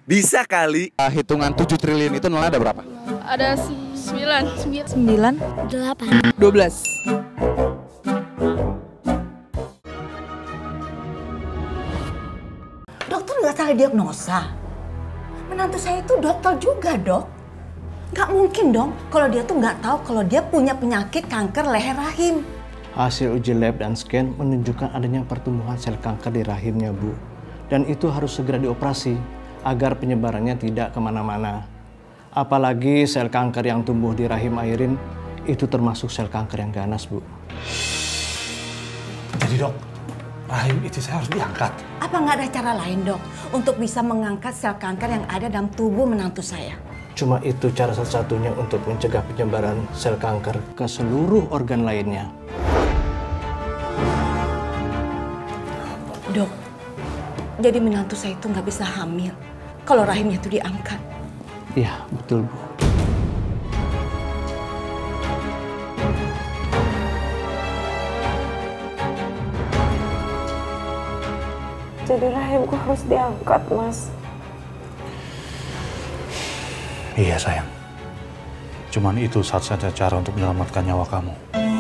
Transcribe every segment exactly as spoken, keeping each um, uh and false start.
Bisa kali. Uh, hitungan tujuh triliun itu nolnya ada berapa? Ada sembilan. Sembilan. Delapan. Dua belas. Dokter nggak salah diagnosa. Menantu saya itu dokter juga, dok. Nggak mungkin dong kalau dia tuh nggak tahu kalau dia punya penyakit kanker leher rahim. Hasil uji lab dan scan menunjukkan adanya pertumbuhan sel kanker di rahimnya, Bu. Dan itu harus segera dioperasi agar penyebarannya tidak kemana-mana. Apalagi sel kanker yang tumbuh di rahim Airin itu termasuk sel kanker yang ganas, Bu. Jadi dok, rahim itu saya harus diangkat. Apa nggak ada cara lain, dok, untuk bisa mengangkat sel kanker yang ada dalam tubuh menantu saya? Cuma itu cara satu-satunya untuk mencegah penyebaran sel kanker ke seluruh organ lainnya. Dok, jadi menantu saya itu nggak bisa hamil kalau rahimnya itu diangkat. Iya, betul, Bu. Jadi rahimku harus diangkat, Mas. Iya sayang. Cuman itu satu-satunya cara untuk menyelamatkan nyawa kamu.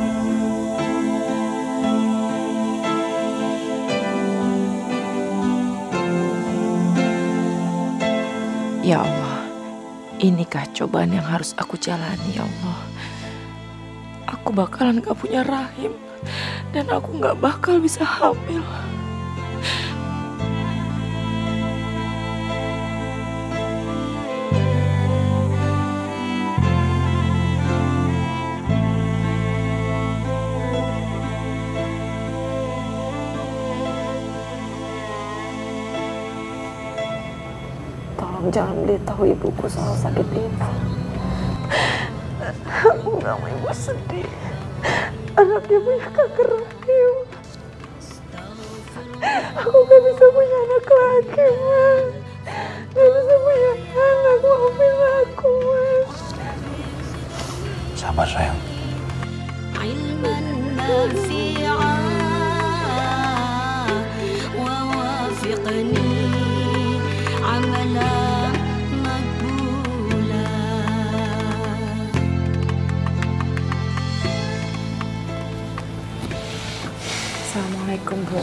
Ya Allah, inikah cobaan yang harus aku jalani, ya Allah. Aku bakalan gak punya rahim dan aku gak bakal bisa hamil. Jangan beritahu ibuku soal sakit ini. Aku gak mau ibu sedih. Anaknya punya kanker rahim. Aku gak bisa punya anak lagi, Mas. Gak bisa punya anak, maafin aku, Mas. Sabar sayang. Assalamualaikum, Bu.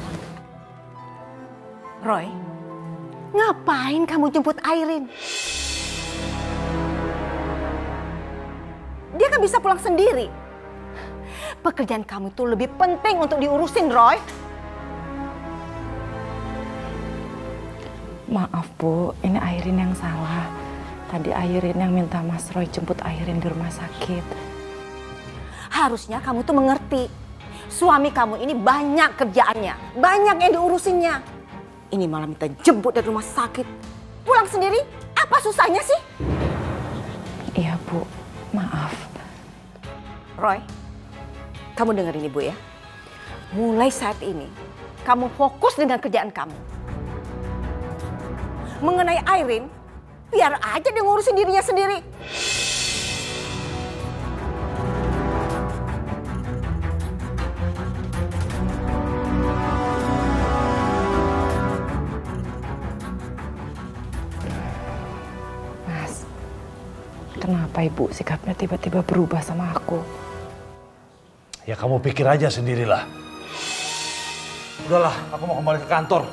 Roy, ngapain kamu jemput Airin? Dia kan bisa pulang sendiri. Pekerjaan kamu tuh lebih penting untuk diurusin, Roy. Maaf, Bu. Ini Airin yang salah. Tadi Airin yang minta Mas Roy jemput Airin di rumah sakit. Harusnya kamu tuh mengerti. Suami kamu ini banyak kerjaannya, banyak yang diurusinnya. Ini malah minta jemput dari rumah sakit. Pulang sendiri, apa susahnya sih? Iya, Bu. Maaf. Roy, kamu dengerin Ibu ya. Mulai saat ini, kamu fokus dengan kerjaan kamu. Mengenai Airin, biar aja dia ngurusin dirinya sendiri. Kenapa Ibu sikapnya tiba-tiba berubah sama aku? Ya kamu pikir aja sendirilah. Udahlah, aku mau kembali ke kantor.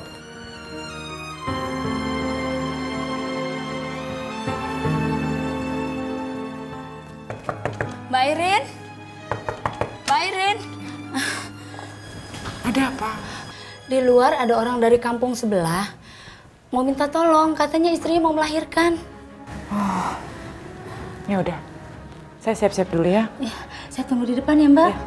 Mbak Airin? Mbak Airin? Ada apa? Di luar ada orang dari kampung sebelah. Mau minta tolong, katanya istrinya mau melahirkan. Oh, ya udah. Saya siap-siap dulu ya. Ya, saya tunggu di depan ya, Mbak. Ya.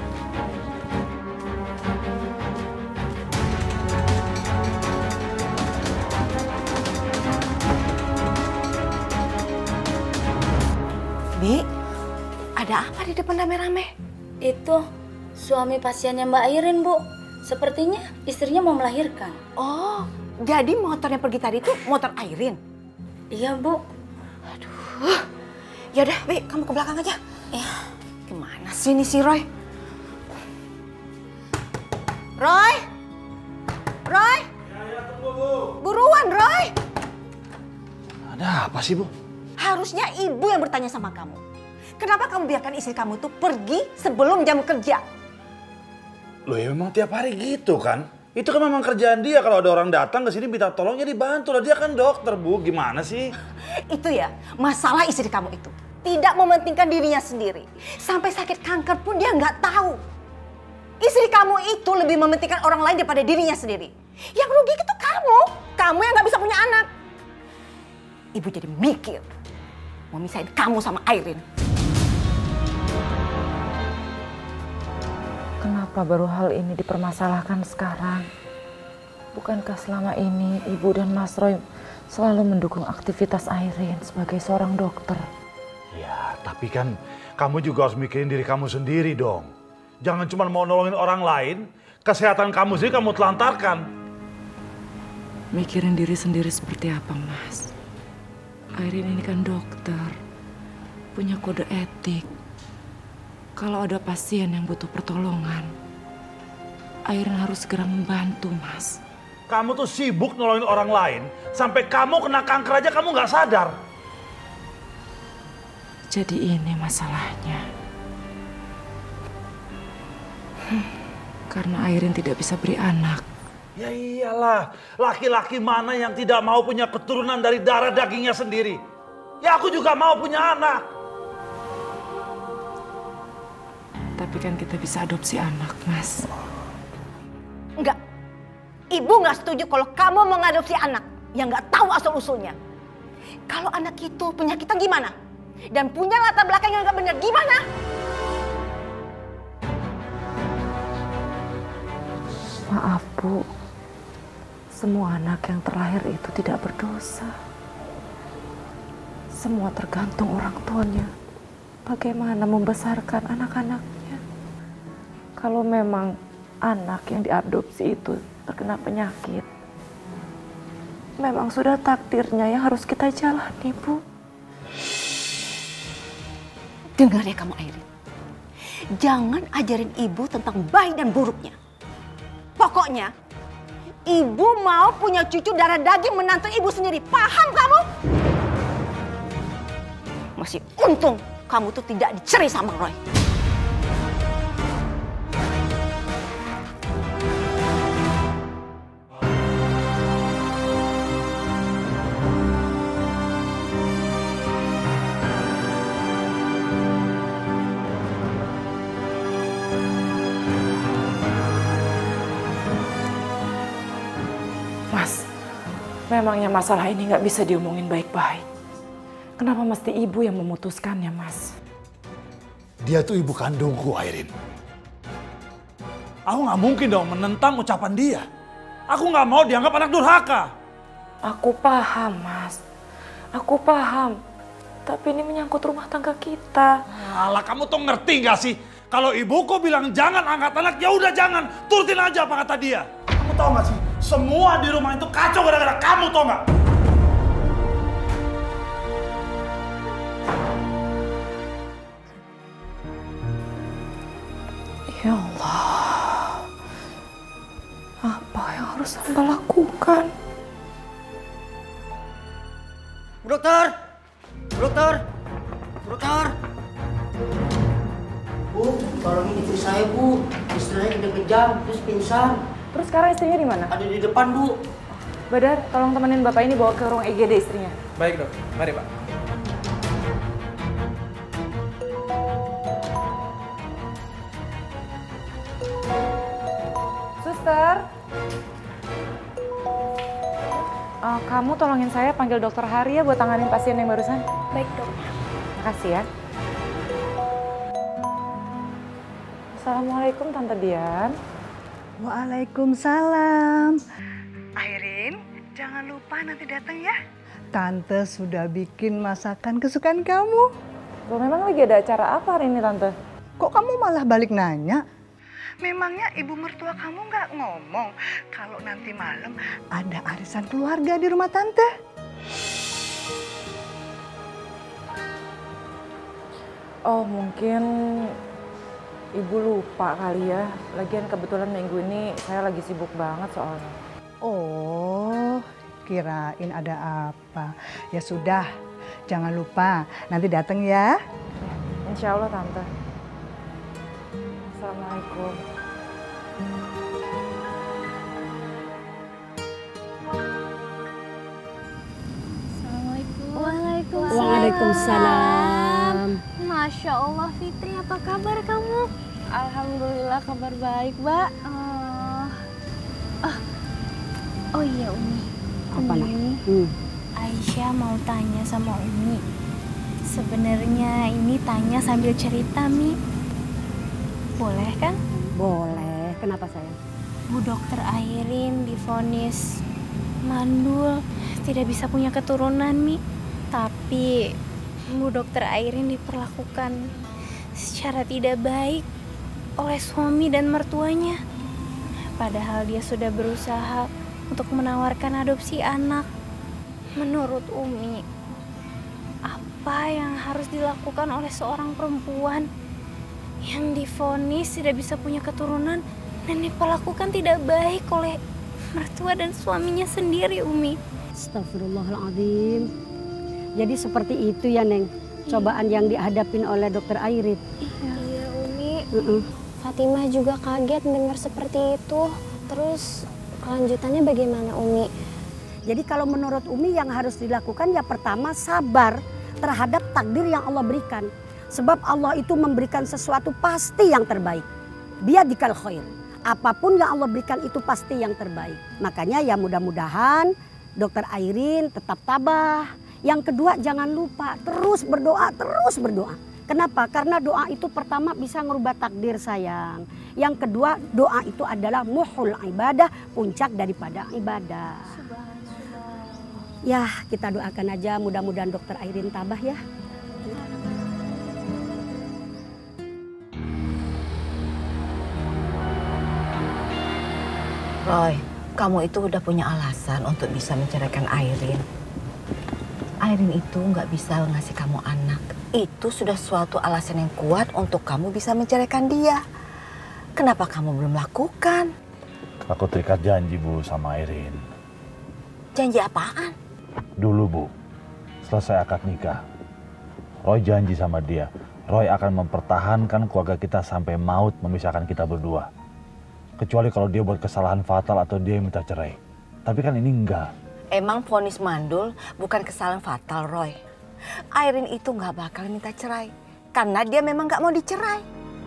Bi, ada apa di depan rame-rame? Itu suami pasiennya Mbak Airin, Bu. Sepertinya istrinya mau melahirkan. Oh, jadi motor yang pergi tadi itu motor Airin? Iya, Bu. Aduh. Yaudah, Bi, kamu ke belakang aja. Ya. Gimana sih ini si Roy? Roy? Roy? Ya, ya, tunggu, Bu. Buruan, Roy. Ada apa sih, Bu? Harusnya ibu yang bertanya sama kamu. Kenapa kamu biarkan istri kamu itu pergi sebelum jam kerja? Loh ya memang tiap hari gitu kan? Itu kan memang kerjaan dia, kalau ada orang datang ke sini minta tolongnya dibantu lah. Dia kan dokter, Bu. Gimana sih? Itu ya, masalah istri kamu itu. Tidak mementingkan dirinya sendiri. Sampai sakit kanker pun dia nggak tahu. Istri kamu itu lebih mementingkan orang lain daripada dirinya sendiri. Yang rugi itu kamu. Kamu yang nggak bisa punya anak. Ibu jadi mikir. Mau misahin kamu sama Airin. Kenapa baru hal ini dipermasalahkan sekarang? Bukankah selama ini Ibu dan Mas Roy selalu mendukung aktivitas Airin sebagai seorang dokter? Ya, tapi kan kamu juga harus mikirin diri kamu sendiri dong. Jangan cuma mau nolongin orang lain, kesehatan kamu sendiri kamu telantarkan. Mikirin diri sendiri seperti apa, Mas? Airin ini kan dokter, punya kode etik. Kalau ada pasien yang butuh pertolongan, Airin harus segera membantu, Mas. Kamu tuh sibuk nolongin orang lain, sampai kamu kena kanker aja kamu nggak sadar. Jadi ini masalahnya. Hmm, karena Airin tidak bisa beri anak. Ya iyalah, laki-laki mana yang tidak mau punya keturunan dari darah dagingnya sendiri? Ya aku juga mau punya anak. Tapi kan kita bisa adopsi anak, Mas. Enggak. Ibu nggak setuju kalau kamu mengadopsi anak yang nggak tahu asal-usulnya. Kalau anak itu penyakitan gimana? Dan punya latar belakang yang nggak benar gimana? Maaf, Bu. Semua anak yang terlahir itu tidak berdosa. Semua tergantung orang tuanya. Bagaimana membesarkan anak-anaknya. Kalau memang anak yang diadopsi itu terkena penyakit, memang sudah takdirnya yang harus kita jalani, Bu. Dengar ya kamu, Airin. Jangan ajarin ibu tentang baik dan buruknya. Pokoknya, ibu mau punya cucu darah daging menantu ibu sendiri. Paham kamu? Masih untung kamu tuh tidak dicerai sama Roy. Mas, memangnya masalah ini nggak bisa diomongin baik-baik. Kenapa mesti ibu yang memutuskannya, Mas? Dia tuh ibu kandungku, Airin. Aku nggak mungkin dong menentang ucapan dia. Aku nggak mau dianggap anak durhaka. Aku paham, Mas. Aku paham. Tapi ini menyangkut rumah tangga kita. Alah, kamu tuh ngerti nggak sih? Kalau ibuku bilang jangan angkat anak, ya udah jangan. Turutin aja apa kata dia. Kamu tahu nggak sih? Semua di rumah itu kacau gara-gara kamu, tau nggak? Ya Allah, apa yang harus hamba lakukan? Bu dokter, Bu dokter, Bu dokter. Bu, tolongin istri saya, Bu. Istri saya kejang-kejang, terus pingsan. Terus sekarang istrinya di mana? Ada di depan, Bu. Badar, tolong temenin bapak ini bawa ke ruang I G D istrinya. Baik dok, mari Pak. Suster, uh, kamu tolongin saya panggil dokter Hari ya buat tanganin pasien yang barusan. Baik dok. Makasih ya. Assalamualaikum Tante Dian. Waalaikumsalam. Airin, jangan lupa nanti datang ya. Tante sudah bikin masakan kesukaan kamu. Loh, memang lagi ada acara apa hari ini, Tante? Kok kamu malah balik nanya? Memangnya ibu mertua kamu nggak ngomong kalau nanti malam ada arisan keluarga di rumah Tante? Oh, mungkin Ibu lupa kali ya. Lagian kebetulan minggu ini saya lagi sibuk banget soalnya. Oh, kirain ada apa. Ya sudah, jangan lupa nanti datang ya. Insya Allah Tante. Assalamualaikum. Waalaikumsalam. Waalaikumsalam. Masya Allah Fitri, apa kabar kamu? Alhamdulillah kabar baik, Mbak. Oh, oh, oh iya Umi. Apa nak? Umi, Hmm. Aisyah mau tanya sama Umi. Sebenarnya ini tanya sambil cerita, Mi. Boleh kan? Boleh. Kenapa sayang? Bu Dokter Airin divonis mandul, tidak bisa punya keturunan, Mi. Tapi Bu Dokter Airin diperlakukan secara tidak baik oleh suami dan mertuanya. Padahal dia sudah berusaha untuk menawarkan adopsi anak. Menurut Umi, apa yang harus dilakukan oleh seorang perempuan yang divonis tidak bisa punya keturunan dan diperlakukan tidak baik oleh mertua dan suaminya sendiri, Umi? Astagfirullahaladzim. Jadi seperti itu ya, Neng, cobaan yang dihadapin oleh Dokter Airin. Iya, iya Umi. Uh-uh. Fatimah juga kaget dengar seperti itu. Terus kelanjutannya bagaimana, Umi? Jadi kalau menurut Umi yang harus dilakukan ya pertama sabar terhadap takdir yang Allah berikan. Sebab Allah itu memberikan sesuatu pasti yang terbaik. Biyadikal khair. Apapun yang Allah berikan itu pasti yang terbaik. Makanya ya mudah-mudahan Dokter Airin tetap tabah. Yang kedua jangan lupa terus berdoa, terus berdoa. Kenapa? Karena doa itu pertama bisa merubah takdir sayang. Yang kedua doa itu adalah muhul ibadah, puncak daripada ibadah. Ya kita doakan aja mudah-mudahan Dokter Airin tabah ya. Roy, kamu itu udah punya alasan untuk bisa menceraikan Airin. Airin itu nggak bisa ngasih kamu anak. Itu sudah suatu alasan yang kuat untuk kamu bisa menceraikan dia. Kenapa kamu belum lakukan? Aku terikat janji, Bu, sama Airin. Janji apaan? Dulu, Bu, selesai akad nikah, Roy janji sama dia, Roy akan mempertahankan keluarga kita sampai maut memisahkan kita berdua. Kecuali kalau dia buat kesalahan fatal atau dia yang minta cerai. Tapi kan ini enggak. Emang vonis mandul bukan kesalahan fatal, Roy. Airin itu nggak bakal minta cerai karena dia memang nggak mau dicerai.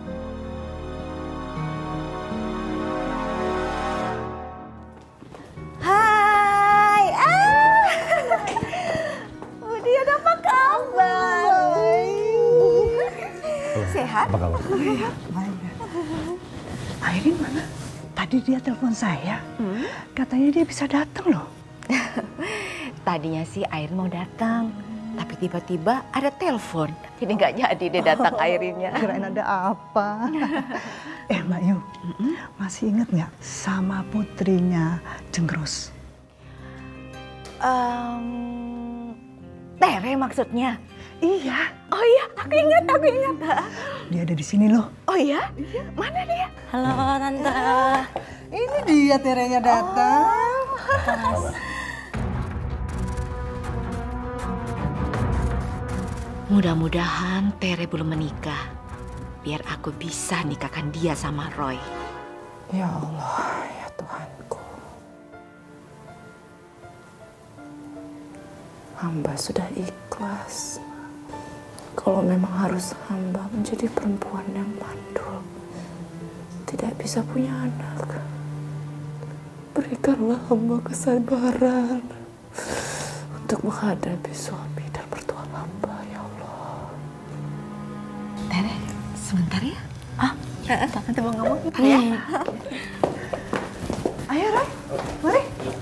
Hai, ah, Budian apa kabar? Sehat? Apa kabar? Iya, baik. Airin mana? Tadi dia telepon saya. Hmm? Katanya dia bisa datang loh. Tadinya sih Airin mau datang, tapi tiba-tiba ada telepon. Jadi nggak jadi dia datang Airinnya. Kirain ada apa? Eh Mbak Yu, mm-hmm. masih inget nggak sama putrinya Cenggrus? Um, Tere maksudnya? Iya. Oh iya, aku ingat, aku ingat. Dia ada di sini loh. Oh iya? Mana dia? Halo Tante. Ini dia Terenya datang. Oh. Mudah-mudahan Tere belum menikah. Biar aku bisa nikahkan dia sama Roy. Ya Allah, ya Tuhanku. Hamba sudah ikhlas. Kalau memang harus hamba menjadi perempuan yang mandul, tidak bisa punya anak, berikanlah hamba kesabaran untuk menghadapi suami dan mertua hamba, ya Allah. Tere, sebentar ya. Ah, Tante mau ngomong. ya. Ayo Roy, mari.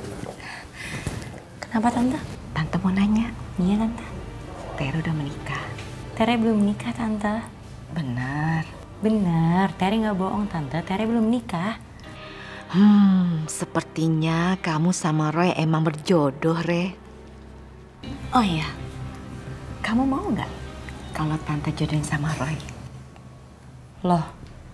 Kenapa Tante? Tante mau nanya. Iya Tante. Tere udah menikah. Tere belum nikah Tante. Benar. Benar, Tere nggak bohong Tante. Tere belum nikah. Hmm, sepertinya kamu sama Roy emang berjodoh, Re. Oh iya, kamu mau nggak kalau Tante jodohin sama Roy? Loh,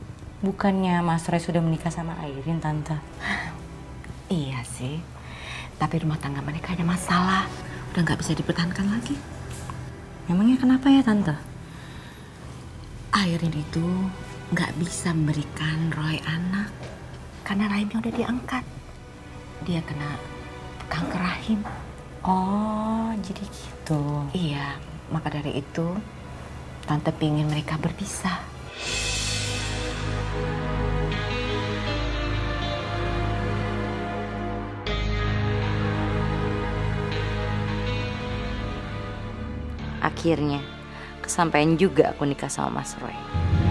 bukannya Mas Roy sudah menikah sama Airin Tante? Iya sih, Tapi rumah tangga mereka ada masalah. Udah nggak bisa dipertahankan lagi. Memangnya kenapa ya Tante? Airin itu nggak bisa memberikan Roy anak. Karena rahimnya udah diangkat. Dia kena kanker rahim. Oh, jadi gitu. Iya, maka dari itu Tante pingin mereka berpisah. Akhirnya kesampaian juga aku nikah sama Mas Roy.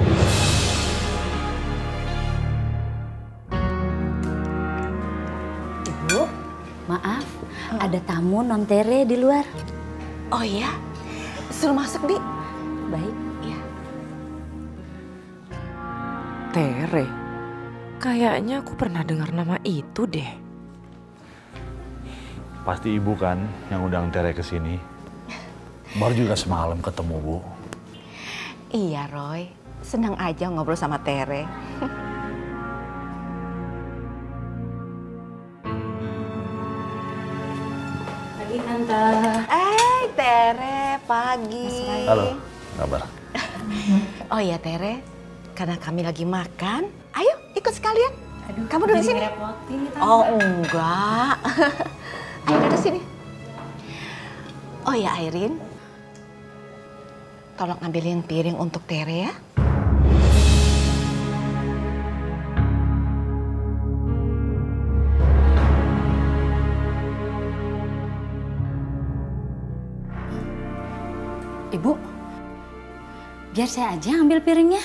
Ibu, maaf, oh. ada tamu non Tere di luar. Oh iya? Suruh masuk, Di. Baik. Ya. Tere? Kayaknya aku pernah dengar nama itu deh. Pasti ibu kan yang undang Tere ke sini. Baru juga semalam ketemu, Bu. Iya, Roy. Senang aja ngobrol sama Tere. Pagi, Tante. Eh, Tere, pagi. Halo, kabar? Oh iya, Tere. Karena kami lagi makan, ayo ikut sekalian. Aduh, kamu duduk sini. Tante. Oh, enggak. Ayo duduk sini. Oh ya, Airin. Tolong ambilin piring untuk Tere ya. Ibu, biar saya aja ambil piringnya.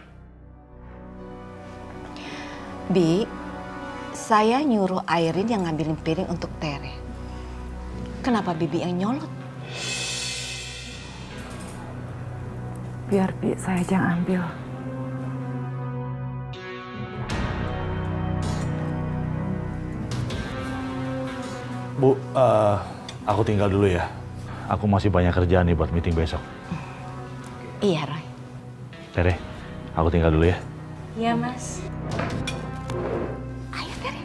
Bi, saya nyuruh Airin yang ngambilin piring untuk Tere. Kenapa Bibi yang nyolot? Biar Bi saya aja yang ambil. Bu, uh, aku tinggal dulu ya. Aku masih banyak kerjaan nih buat meeting besok. Iya, Roy. Tere, aku tinggal dulu ya. Iya, Mas. Ayo, Tere.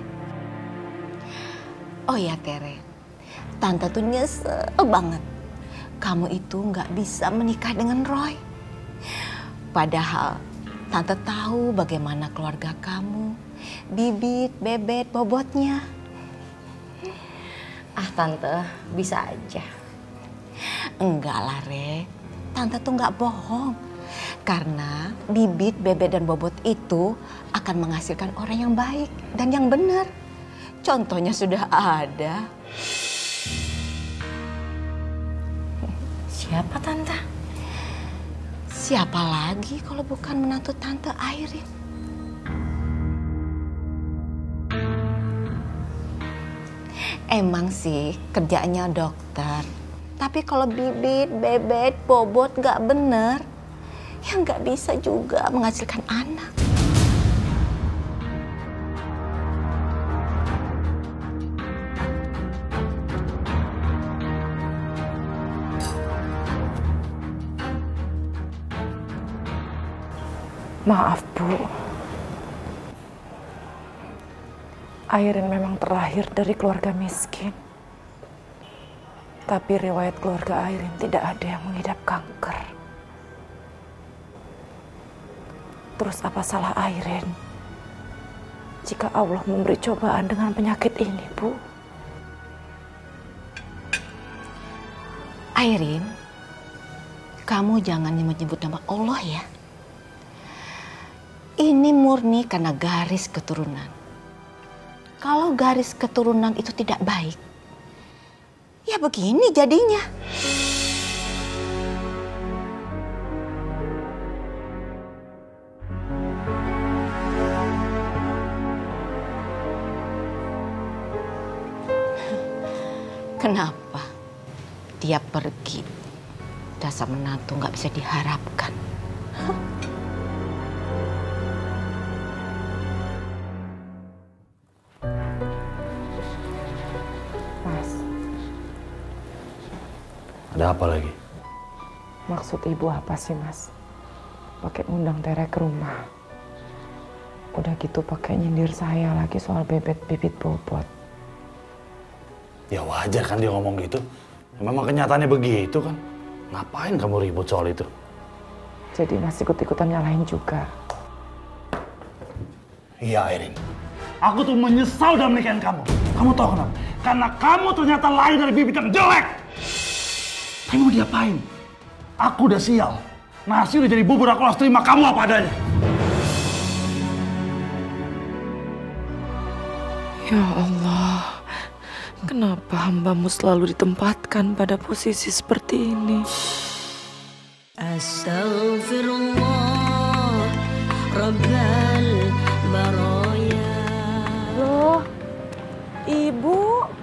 Oh ya, Tere. Tante tuh nyesel banget. Kamu itu nggak bisa menikah dengan Roy. Padahal Tante tahu bagaimana keluarga kamu. Bibit, bebet, bobotnya. Ah, Tante, bisa aja. Enggak lah, Re. Tante tuh nggak bohong. Karena bibit, bebet, dan bobot itu akan menghasilkan orang yang baik dan yang benar. Contohnya sudah ada. Siapa, Tante? Siapa lagi kalau bukan menantu Tante Airin? Emang sih kerjaannya dokter. Tapi kalau bibit, bebet, bobot gak bener, ya gak bisa juga menghasilkan anak. Maaf, Bu. Airin memang terlahir dari keluarga miskin. Tapi riwayat keluarga Airin tidak ada yang mengidap kanker. Terus apa salah Airin jika Allah memberi cobaan dengan penyakit ini, Bu? Airin, kamu jangan nyebut-nyebut nama Allah ya. Ini murni karena garis keturunan. Kalau garis keturunan itu tidak baik, ya begini jadinya. Kenapa dia pergi? Dasar menantu nggak bisa diharapkan. Huh? Ada apa lagi? Maksud ibu apa sih, Mas? Pakai undang Tere ke rumah. Udah gitu pakai nyindir saya lagi soal bebet bibit bobot. Ya wajar kan dia ngomong gitu. Ya, memang kenyataannya begitu kan. Ngapain kamu ribut soal itu? Jadi Mas ikut-ikutan nyalahin juga. Iya Airin. Aku tuh menyesal dalam nikahin kamu. Kamu tahu kenapa? Karena kamu ternyata lahir dari bibit yang jelek. Kamu mau diapain? Aku udah sial. Nasi udah jadi bubur, aku harus terima kamu apa adanya. Ya Allah, kenapa hambamu selalu ditempatkan pada posisi seperti ini? Astaghfirullah Rabbal baraya. Loh, Ibu.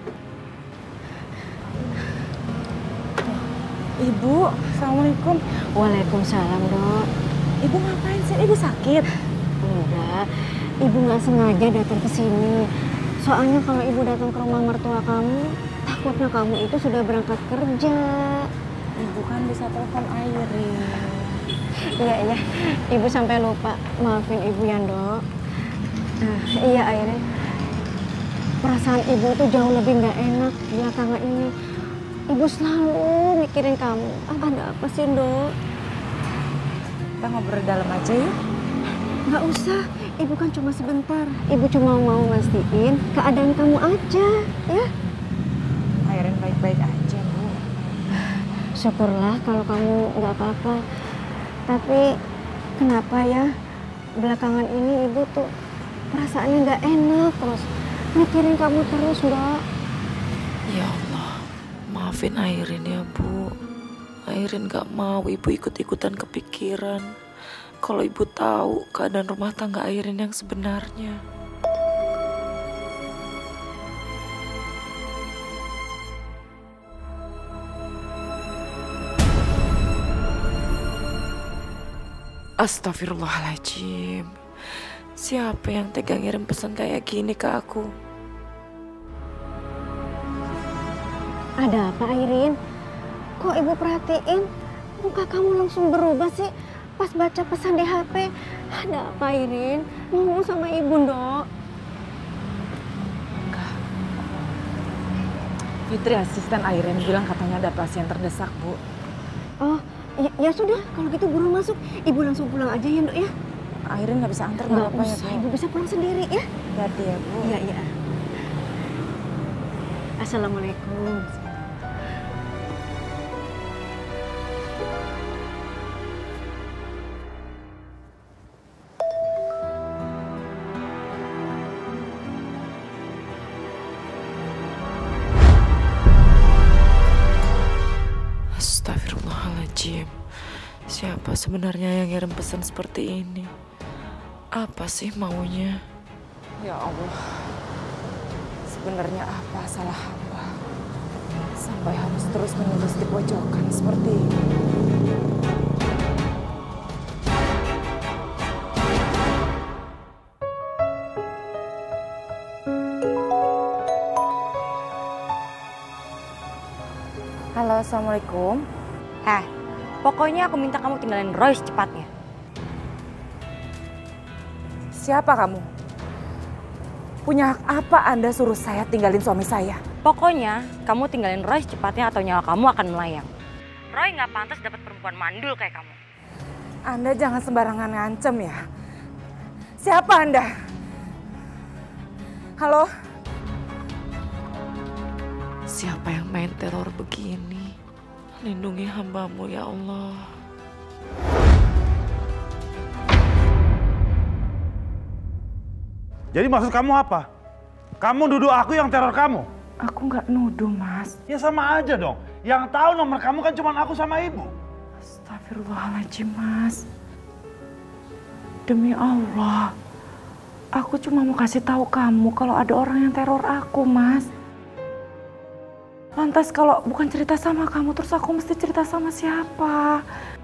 Ibu, Assalamualaikum. Waalaikumsalam, Dok. Ibu ngapain sih? Ibu sakit? Enggak, Ibu nggak sengaja datang ke sini. Soalnya kalau Ibu datang ke rumah mertua kamu, takutnya kamu itu sudah berangkat kerja. Ibu kan bisa telepon Airin. Iya, iya. Ibu sampai lupa. Maafin Ibu ya, Dok. Nah, iya, Airin. Perasaan Ibu tuh jauh lebih nggak enak belakangan ini. Ibu selalu mikirin kamu. Ada apa sih, Dok? Kita ngobrol dalam aja ya? Nggak usah. Ibu kan cuma sebentar. Ibu cuma mau mastiin keadaan kamu aja, ya? Airin baik-baik aja, Bu. Syukurlah kalau kamu nggak apa-apa. Tapi kenapa ya belakangan ini Ibu tuh perasaannya nggak enak terus. Mikirin kamu terus, Mbak. Ya Allah, maafin Airin ya, Bu. Airin gak mau Ibu ikut-ikutan kepikiran kalau Ibu tahu keadaan rumah tangga Airin yang sebenarnya. Astagfirullahaladzim. Siapa yang tega ngirim pesan kayak gini ke aku? Ada apa, Airin? Kok Ibu perhatiin muka kamu langsung berubah sih pas baca pesan di H P? Ada apa, Airin? Ngomong sama Ibu, Dok. Enggak. Fitri asisten Airin bilang katanya ada pasien terdesak, Bu. Oh, ya, ya sudah. Kalau gitu buru masuk. Ibu langsung pulang aja ya, Dok ya? Airin nggak bisa antar nggak apa ya, usah. Bu? Ibu bisa pulang sendiri ya? Hati ya, Bu. Iya, iya. Assalamualaikum. Astagfirullahaladzim. Siapa sebenarnya yang ngirim pesan seperti ini? Apa sih maunya? Ya Allah, sebenarnya apa salah hamba sampai harus terus menerus di pojokan seperti ini? Halo, Assalamualaikum. Eh, pokoknya aku minta kamu tinggalin Roy secepatnya. Siapa kamu? Punya hak apa Anda suruh saya tinggalin suami saya? Pokoknya kamu tinggalin Roy secepatnya atau nyawa kamu akan melayang. Roy nggak pantas dapat perempuan mandul kayak kamu. Anda jangan sembarangan ngancem ya. Siapa Anda? Halo? Siapa yang main teror begini? Lindungi hambamu ya Allah. Jadi maksud kamu apa? Kamu nuduh aku yang teror kamu? Aku nggak nuduh, Mas. Ya sama aja dong. Yang tahu nomor kamu kan cuma aku sama Ibu. Astagfirullahaladzim, Mas. Demi Allah, aku cuma mau kasih tahu kamu kalau ada orang yang teror aku, Mas. Lantas kalau bukan cerita sama kamu, terus aku mesti cerita sama siapa?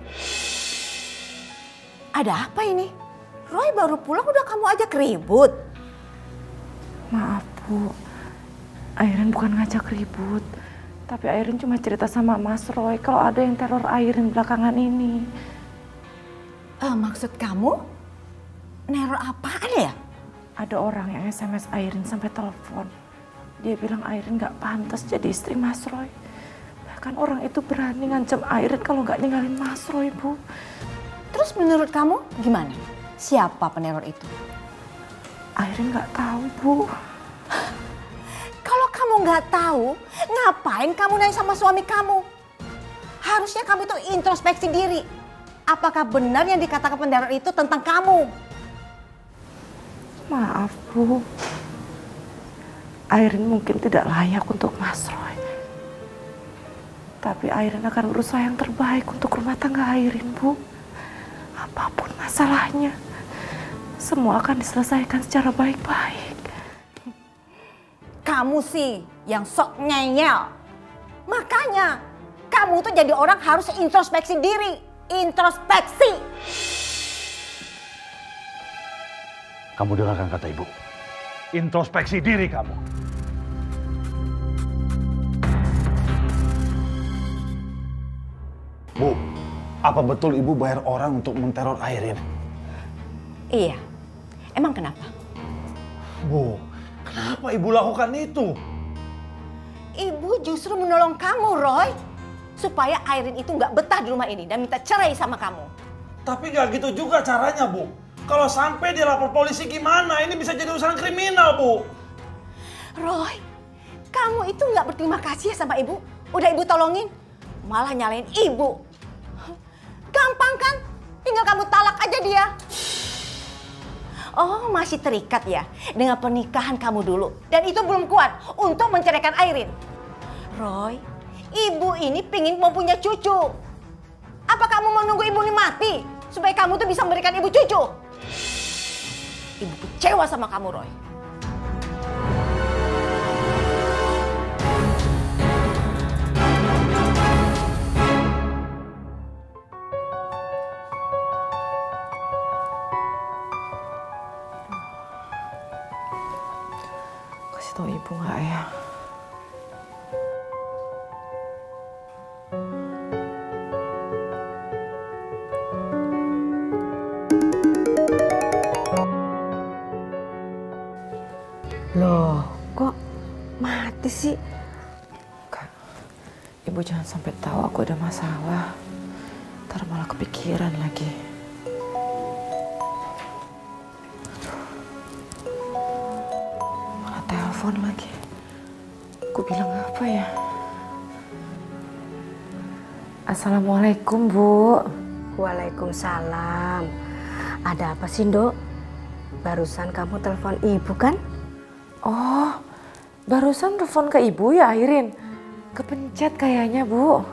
Ada apa ini? Roy baru pulang udah kamu ajak ribut. Maaf, Bu. Airin bukan ngajak ribut. Tapi Airin cuma cerita sama Mas Roy kalau ada yang teror Airin belakangan ini. Uh, maksud kamu? Neror apaan ya? Ada orang yang S M S Airin sampai telepon. Dia bilang Airin nggak pantas jadi istri Mas Roy. Bahkan orang itu berani ngancam Airin kalau nggak ninggalin Mas Roy, Bu. Terus menurut kamu gimana? Siapa peneror itu? Airin nggak tahu, Bu. Kalau kamu nggak tahu, ngapain kamu nanya sama suami kamu? Harusnya kamu itu introspeksi diri. Apakah benar yang dikatakan peneror itu tentang kamu? Maaf, Bu. Airin mungkin tidak layak untuk Mas Roy. Tapi Airin akan berusaha yang terbaik untuk rumah tangga Airin, Bu. Apapun masalahnya, semua akan diselesaikan secara baik-baik. Kamu sih yang sok ngeyel. Makanya kamu tuh jadi orang harus introspeksi diri. Introspeksi. Kamu dengarkan kata ibu. Introspeksi diri kamu. Bu, apa betul ibu bayar orang untuk menteror Airin? Iya. Emang kenapa? Bu, kenapa ibu lakukan itu? Ibu justru menolong kamu, Roy. Supaya Airin itu nggak betah di rumah ini dan minta cerai sama kamu. Tapi nggak gitu juga caranya, Bu. Kalau sampai dia lapor polisi gimana? Ini bisa jadi urusan kriminal, Bu. Roy, kamu itu nggak berterima kasih ya sama ibu? Udah ibu tolongin, malah nyalain ibu. Gampang kan? Tinggal kamu talak aja dia. Oh, masih terikat ya dengan pernikahan kamu dulu. Dan itu belum kuat untuk menceraikan Airin. Roy, ibu ini pingin mempunyai cucu. Apa kamu mau nunggu ibu ini mati supaya kamu tuh bisa memberikan ibu cucu? Ibu kecewa sama kamu, Roy. Kasih tau ibu nggak ya? Loh, kok mati sih? Kak, ibu jangan sampai tahu aku ada masalah. Ntar malah kepikiran lagi. Malah telepon lagi. Aku bilang apa ya? Assalamualaikum, Bu. Waalaikumsalam. Ada apa sih, Nduk? Barusan kamu telepon ibu kan? Oh, barusan telepon ke ibu ya, Airin? Kepencet kayaknya, Bu.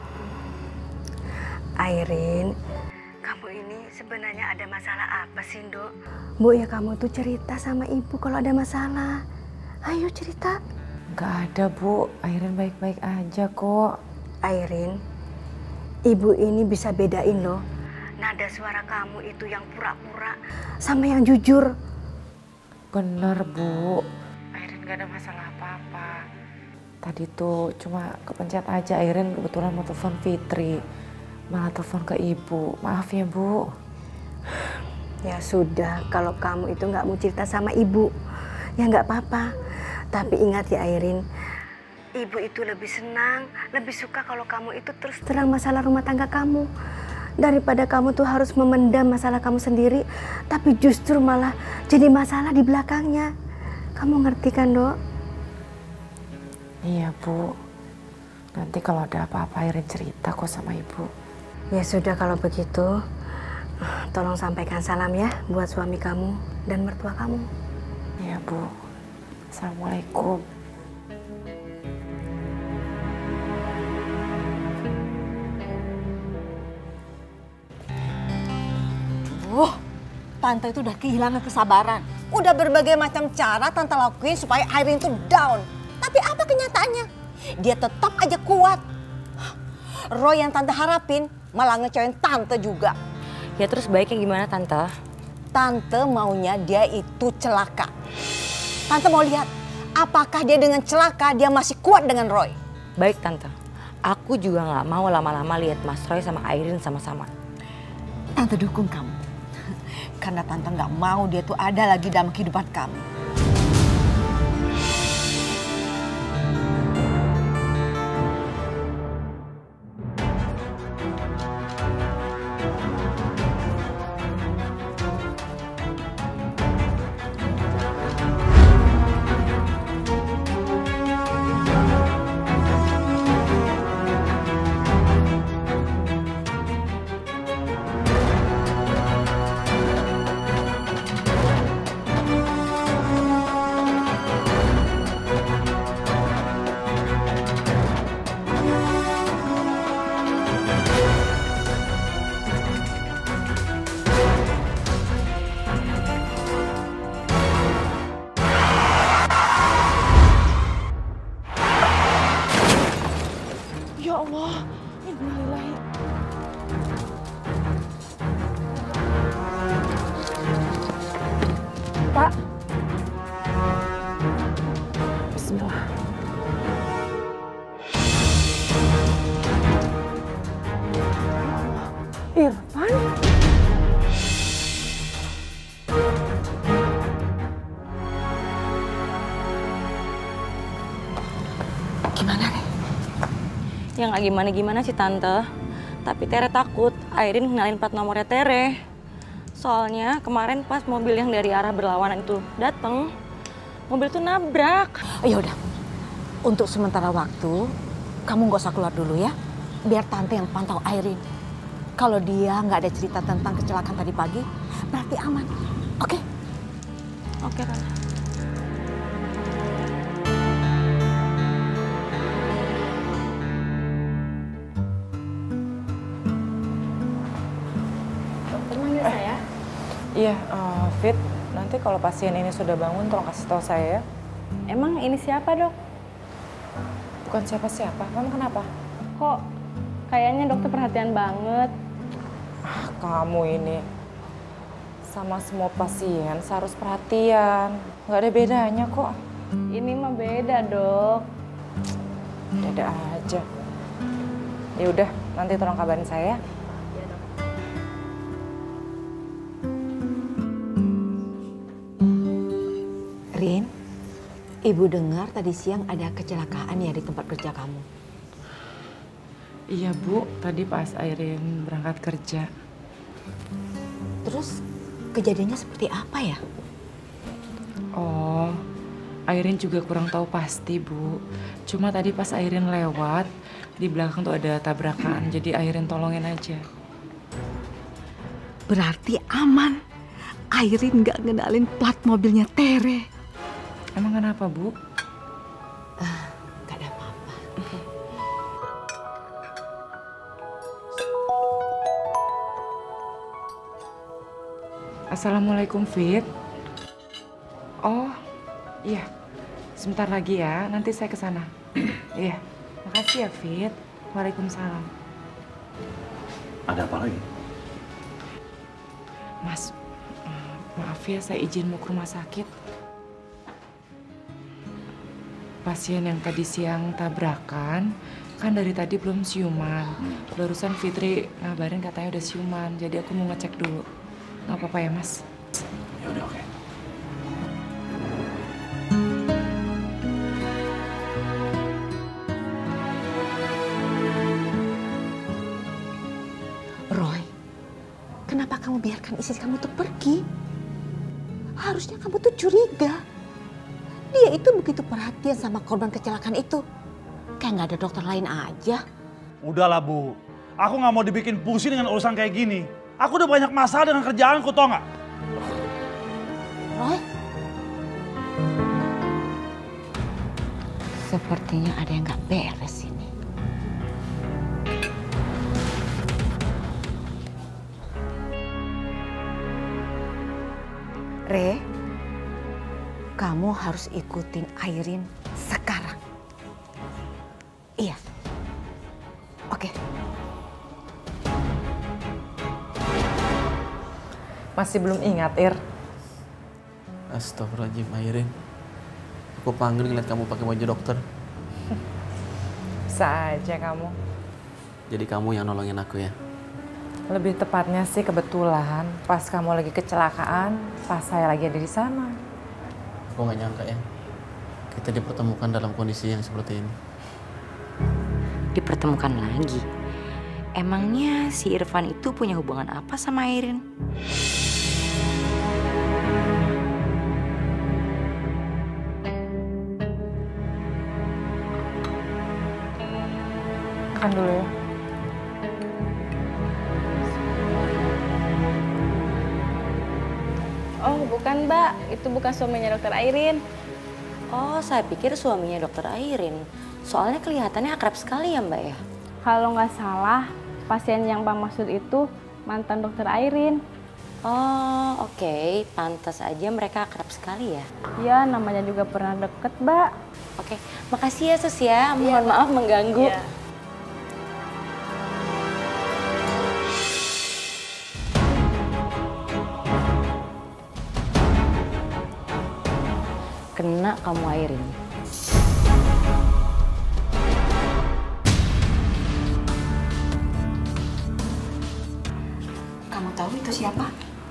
Airin, kamu ini sebenarnya ada masalah apa sih, Nduk? Bu, ya kamu tuh cerita sama ibu kalau ada masalah. Ayo cerita. Gak ada, Bu. Airin baik-baik aja kok. Airin, ibu ini bisa bedain loh. Nada suara kamu itu yang pura-pura sama yang jujur. Bener, Bu. Airin gak ada masalah apa-apa. Tadi tuh cuma kepencet aja, Airin kebetulan mau telepon Fitri. Malah telepon ke ibu. Maaf ya, Bu. Ya sudah, kalau kamu itu gak mau cerita sama ibu, ya gak apa-apa. Tapi ingat ya, Airin, ibu itu lebih senang, lebih suka kalau kamu itu terus terang masalah rumah tangga kamu. Daripada kamu tuh harus memendam masalah kamu sendiri, tapi justru malah jadi masalah di belakangnya. Kamu ngerti kan, Dok? Iya, Bu. Nanti kalau ada apa-apa Airin cerita kok sama ibu. Ya sudah kalau begitu, tolong sampaikan salam ya buat suami kamu dan mertua kamu. Iya, Bu. Assalamualaikum. Wah, Tante itu udah kehilangan kesabaran. Udah berbagai macam cara Tante lakuin supaya Airin itu down. Tapi apa kenyataannya? Dia tetap aja kuat. Roy yang Tante harapin malah ngecewain Tante juga. Ya terus baiknya gimana, Tante? Tante maunya dia itu celaka. Tante mau lihat apakah dia dengan celaka dia masih kuat dengan Roy. Baik, Tante. Aku juga nggak mau lama-lama lihat Mas Roy sama Airin sama-sama. Tante dukung kamu. Karena Tante nggak mau dia tuh ada lagi dalam kehidupan kamu. Bismillah. Irfan? Gimana, Re? Ya nggak gimana-gimana sih, Tante. Tapi Tere takut Airin kenalin plat nomornya Tere. Soalnya kemarin pas mobil yang dari arah berlawanan itu dateng, mobil itu nabrak. Oh, ya udah. Untuk sementara waktu, kamu nggak usah keluar dulu ya. Biar Tante yang pantau Airin. Kalau dia nggak ada cerita tentang kecelakaan tadi pagi, berarti aman. Oke? Oke, Tante. Iya, uh, Fit. Nanti kalau pasien ini sudah bangun, tolong kasih tahu saya ya. Emang ini siapa, Dok? Bukan siapa-siapa. Kamu kenapa? Kok kayaknya dokter perhatian banget. Ah, kamu ini sama semua pasien seharus perhatian. Nggak ada bedanya kok. Ini mah beda, Dok. Beda aja. Ya udah, nanti tolong kabarin saya ya. Rin, Ibu dengar tadi siang ada kecelakaan ya di tempat kerja kamu. Iya, Bu. Tadi pas Airin berangkat kerja. Terus kejadiannya seperti apa ya? Oh, Airin juga kurang tahu pasti, Bu. Cuma tadi pas Airin lewat, di belakang tuh ada tabrakan. Jadi Airin tolongin aja. Berarti aman. Airin nggak ngenalin plat mobilnya Tere. Emang kenapa, Bu? Uh, gak ada apa-apa. Assalamualaikum, Fit. Oh, iya. Sebentar lagi ya, nanti saya ke sana. Iya. Makasih ya, Fit. Waalaikumsalam. Ada apa lagi? Mas, maaf ya, saya izin mau ke rumah sakit. Pasien yang tadi siang tabrakan, kan dari tadi belum siuman. Barusan Fitri ngabarin katanya udah siuman, jadi aku mau ngecek dulu. Nggak apa-apa ya, Mas? Ya udah, oke. Roy, kenapa kamu biarkan istri kamu tuh pergi? Harusnya kamu tuh curiga. Dia itu begitu perhatian sama korban kecelakaan itu. Kayak nggak ada dokter lain aja. Udahlah, Bu. Aku nggak mau dibikin pusing dengan urusan kayak gini. Aku udah banyak masalah dengan kerjaanku, tau nggak? Roy? Sepertinya ada yang nggak beres ini. Re, kamu harus ikutin Airin sekarang. Iya. Oke. Masih belum ingat, Ir? Astagfirullahaladzim, Airin. Aku panggil ngeliat kamu pakai baju dokter. Bisa aja kamu. Jadi kamu yang nolongin aku ya? Lebih tepatnya sih kebetulan pas kamu lagi kecelakaan, pas saya lagi ada di sana. Aku gak nyangka ya, kita dipertemukan dalam kondisi yang seperti ini. Dipertemukan lagi? Emangnya si Irfan itu punya hubungan apa sama Airin? Makan dulu ya. Oh, bukan, Mbak. Itu bukan suaminya dokter Airin. Oh, saya pikir suaminya dokter Airin. Soalnya kelihatannya akrab sekali ya, Mbak ya? Kalau nggak salah, pasien yang Bang maksud itu mantan dokter Airin. Oh, oke. Okay. Pantas aja mereka akrab sekali ya? Ya, namanya juga pernah deket, Mbak. Oke, okay. Makasih ya, Sus ya. Mohon ya, maaf mengganggu. Ya. Kena kamu Airin. tahu itu siapa?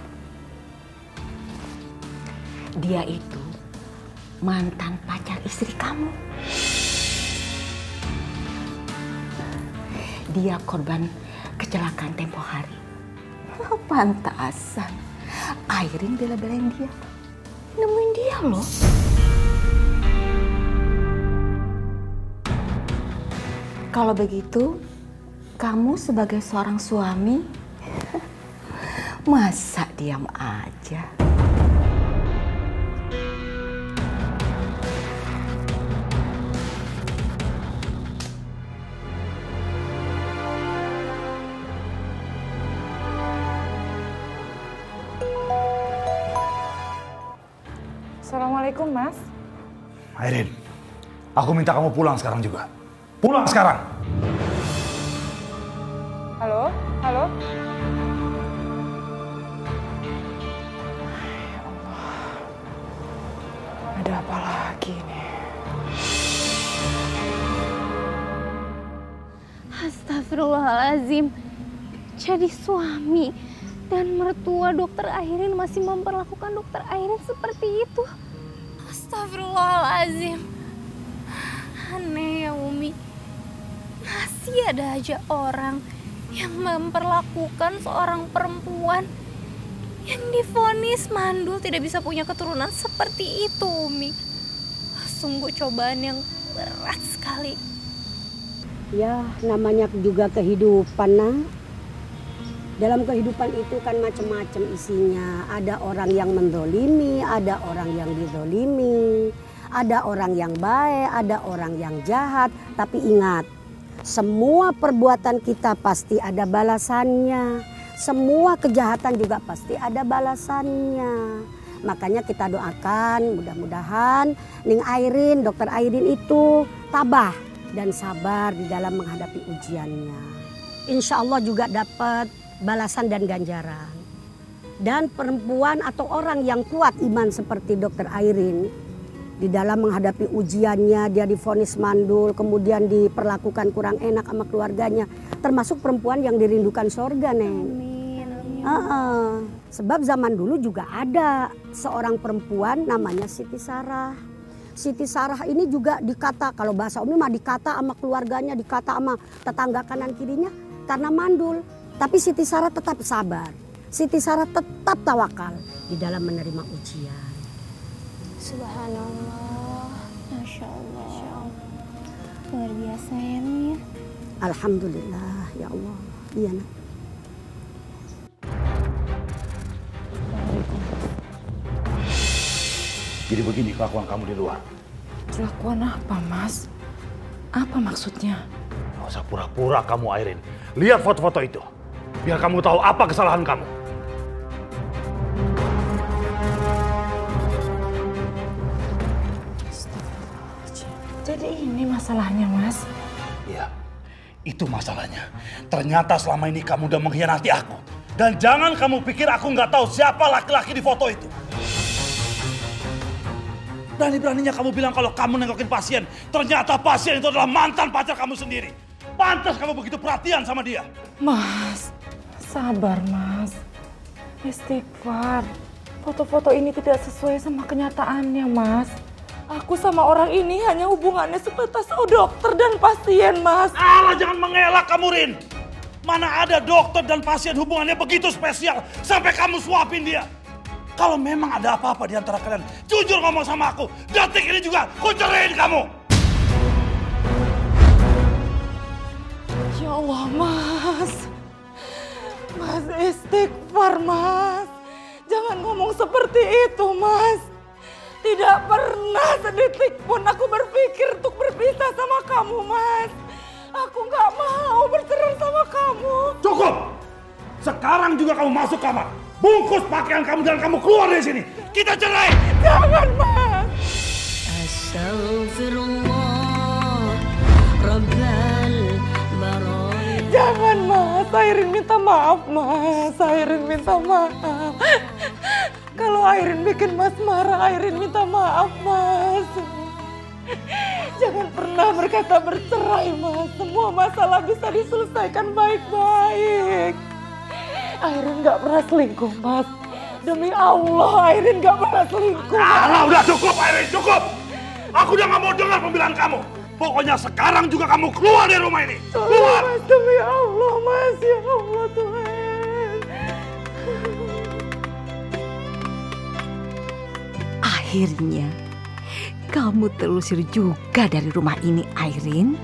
Dia itu mantan pacar istri kamu. Dia korban kecelakaan tempo hari. Pantasan Airin bela-belain dia. Nemuin dia loh. Kalau begitu, kamu sebagai seorang suami, masa diam aja? Assalamualaikum, Mas. Airin, aku minta kamu pulang sekarang juga. Pulang sekarang! Halo? Halo? Ya Allah. Ada apa lagi nih? Astagfirullahaladzim. Jadi suami dan mertua dokter Airin masih memperlakukan dokter Airin seperti itu. Astagfirullahaladzim. Aneh ya Umi. Masih ada aja orang yang memperlakukan seorang perempuan yang divonis mandul tidak bisa punya keturunan seperti itu, Umi. Sungguh cobaan yang berat sekali. Ya, namanya juga kehidupan, nah. Dalam kehidupan itu kan macam-macam isinya. Ada orang yang mendolimi, ada orang yang didolimi, ada orang yang baik, ada orang yang jahat. Tapi ingat, semua perbuatan kita pasti ada balasannya. Semua kejahatan juga pasti ada balasannya. Makanya kita doakan mudah-mudahan Ning Airin, dokter Airin itu tabah dan sabar di dalam menghadapi ujiannya. Insya Allah juga dapat balasan dan ganjaran. Dan perempuan atau orang yang kuat iman seperti dokter Airin, di dalam menghadapi ujiannya, dia divonis mandul, kemudian diperlakukan kurang enak sama keluarganya. Termasuk perempuan yang dirindukan sorga, Neng. Amin, amin. Uh -uh. Sebab zaman dulu juga ada seorang perempuan namanya Siti Sarah. Siti Sarah ini juga dikata, kalau bahasa Umi mah dikata sama keluarganya, dikata sama tetangga kanan kirinya karena mandul. Tapi Siti Sarah tetap sabar. Siti Sarah tetap tawakal di dalam menerima ujian. Subhanallah, Masya Allah, luar biasa ya Mi. Alhamdulillah, ya Allah. Iya, Nak. Jadi begini kelakuan kamu di luar. Kelakuan apa, Mas? Apa maksudnya? Gak usah pura-pura kamu, Airin. Lihat foto-foto itu. Biar kamu tahu apa kesalahan kamu. Jadi ini masalahnya, Mas? Iya, itu masalahnya. Ternyata selama ini kamu udah mengkhianati aku. Dan jangan kamu pikir aku nggak tahu siapa laki-laki di foto itu. Berani-beraninya kamu bilang kalau kamu nengokin pasien. Ternyata pasien itu adalah mantan pacar kamu sendiri. Pantas kamu begitu perhatian sama dia. Mas, sabar Mas. Istighfar. Foto-foto ini tidak sesuai sama kenyataannya, Mas. Aku sama orang ini hanya hubungannya sebatas oh, dokter dan pasien, Mas. Alah, jangan mengelak kamu, Rin. Mana ada dokter dan pasien hubungannya begitu spesial sampai kamu suapin dia. Kalau memang ada apa-apa di antara kalian, jujur ngomong sama aku. Detik ini juga, aku ceraiin kamu. Ya Allah, Mas. Mas, istighfar, Mas. Jangan ngomong seperti itu, Mas. Tidak pernah sedetik pun aku berpikir untuk berpisah sama kamu, Mas. Aku nggak mau bercerai sama kamu. Cukup! Sekarang juga kamu masuk kamar. Bungkus pakaian kamu dan kamu keluar dari sini. Kita cerai. Jangan, Mas. Astaghfirullah Rabbal Baraya. Jangan, Mas. Airin minta maaf, Mas. Airin minta maaf. Kalau Airin bikin Mas marah, Airin minta maaf, Mas. Jangan pernah berkata bercerai, Mas. Semua masalah bisa diselesaikan baik-baik. Airin nggak pernah selingkuh, Mas. Demi Allah, Airin nggak pernah selingkuh. Alah, udah cukup, Airin, cukup. Aku udah nggak mau dengar pembelaan kamu. Pokoknya sekarang juga kamu keluar dari rumah ini. Keluar. Mas, demi Allah, Mas. Ya Allah, Tuhan. Akhirnya, kamu terusir juga dari rumah ini, Airin.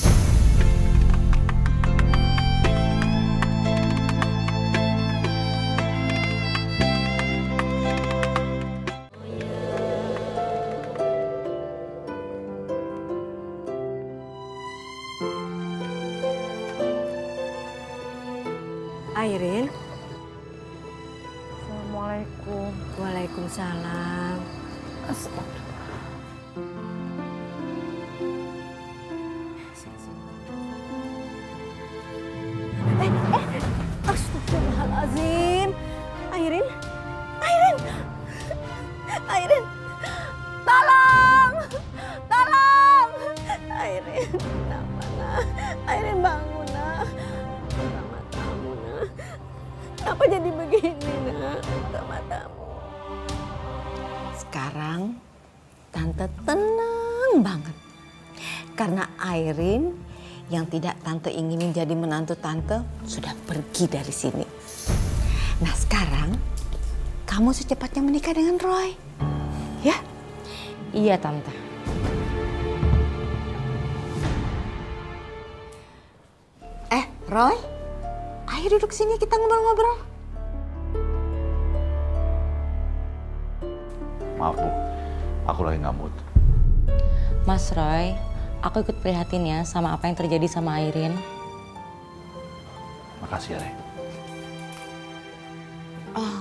Airin. Assalamualaikum. Waalaikumsalam. Astagfirullah. Eh, eh, astagfirullahaladzim. Airin, Airin, Airin, tolong, tolong, Airin, kenapa nak? Airin bangun nak, buka matamu nak. Kenapa jadi begini nak? Buka matamu. Sekarang Tante tenang banget karena Airin yang tidak Tante inginin jadi menantu Tante sudah pergi dari sini. Nah sekarang kamu secepatnya menikah dengan Roy, ya? Iya Tante. Eh Roy, ayo duduk sini kita ngobrol-ngobrol. Maaf Bu, aku lagi nggak mood. Mas Roy, aku ikut prihatin ya sama apa yang terjadi sama Airin. Makasih ya, Re. Oh.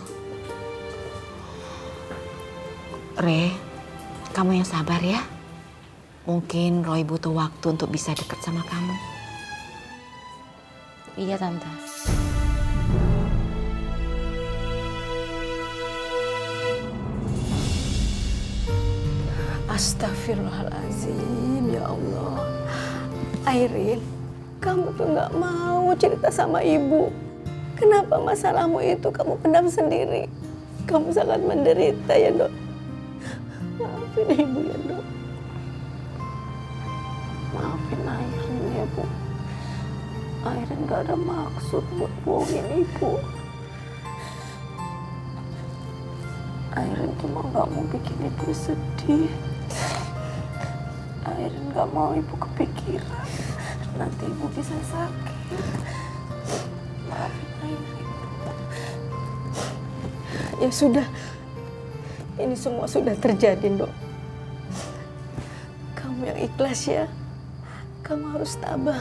Re, kamu yang sabar ya. Mungkin Roy butuh waktu untuk bisa dekat sama kamu. Iya Tante. Astagfirullahaladzim, ya Allah. Airin, kamu tuh gak mau cerita sama ibu. Kenapa masalahmu itu kamu pendam sendiri? Kamu sangat menderita ya Dok. Maafin ibu ya Dok. Maafin Airin ya Bu. Airin gak ada maksud buat bohongin ibu. Airin cuma gak mau bikin ibu sedih. Airin gak mau ibu kepikiran. Nanti ibu bisa sakit. Maafin Airin. Ya sudah. Ini semua sudah terjadi, Dok. Kamu yang ikhlas ya. Kamu harus tabah.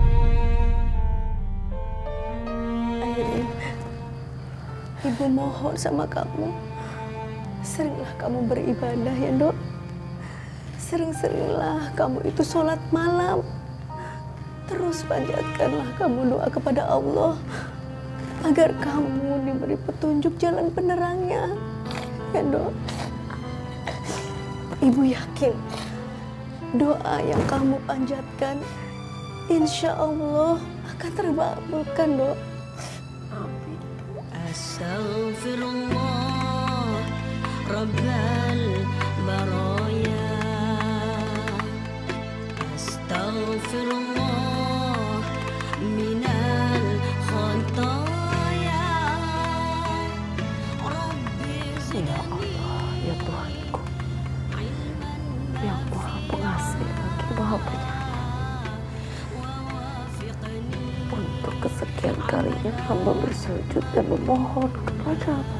Airin, ibu mohon sama kamu. Seringlah kamu beribadah ya Dok. Sering-seringlah kamu itu sholat malam. Terus panjatkanlah kamu doa kepada Allah agar kamu diberi petunjuk jalan penerangnya. Ya Dok. Ibu yakin doa yang kamu panjatkan insya Allah akan terkabulkan Dok. Amin. Astaghfirullah Rabbal baraya. Astaghfirullah minal khataya. Ya Allah, ya Tuhanku, yang Maha Pengasih lagi Maha Penyayang. Untuk kesekian kalinya hamba bersujud dan memohon kepadamu.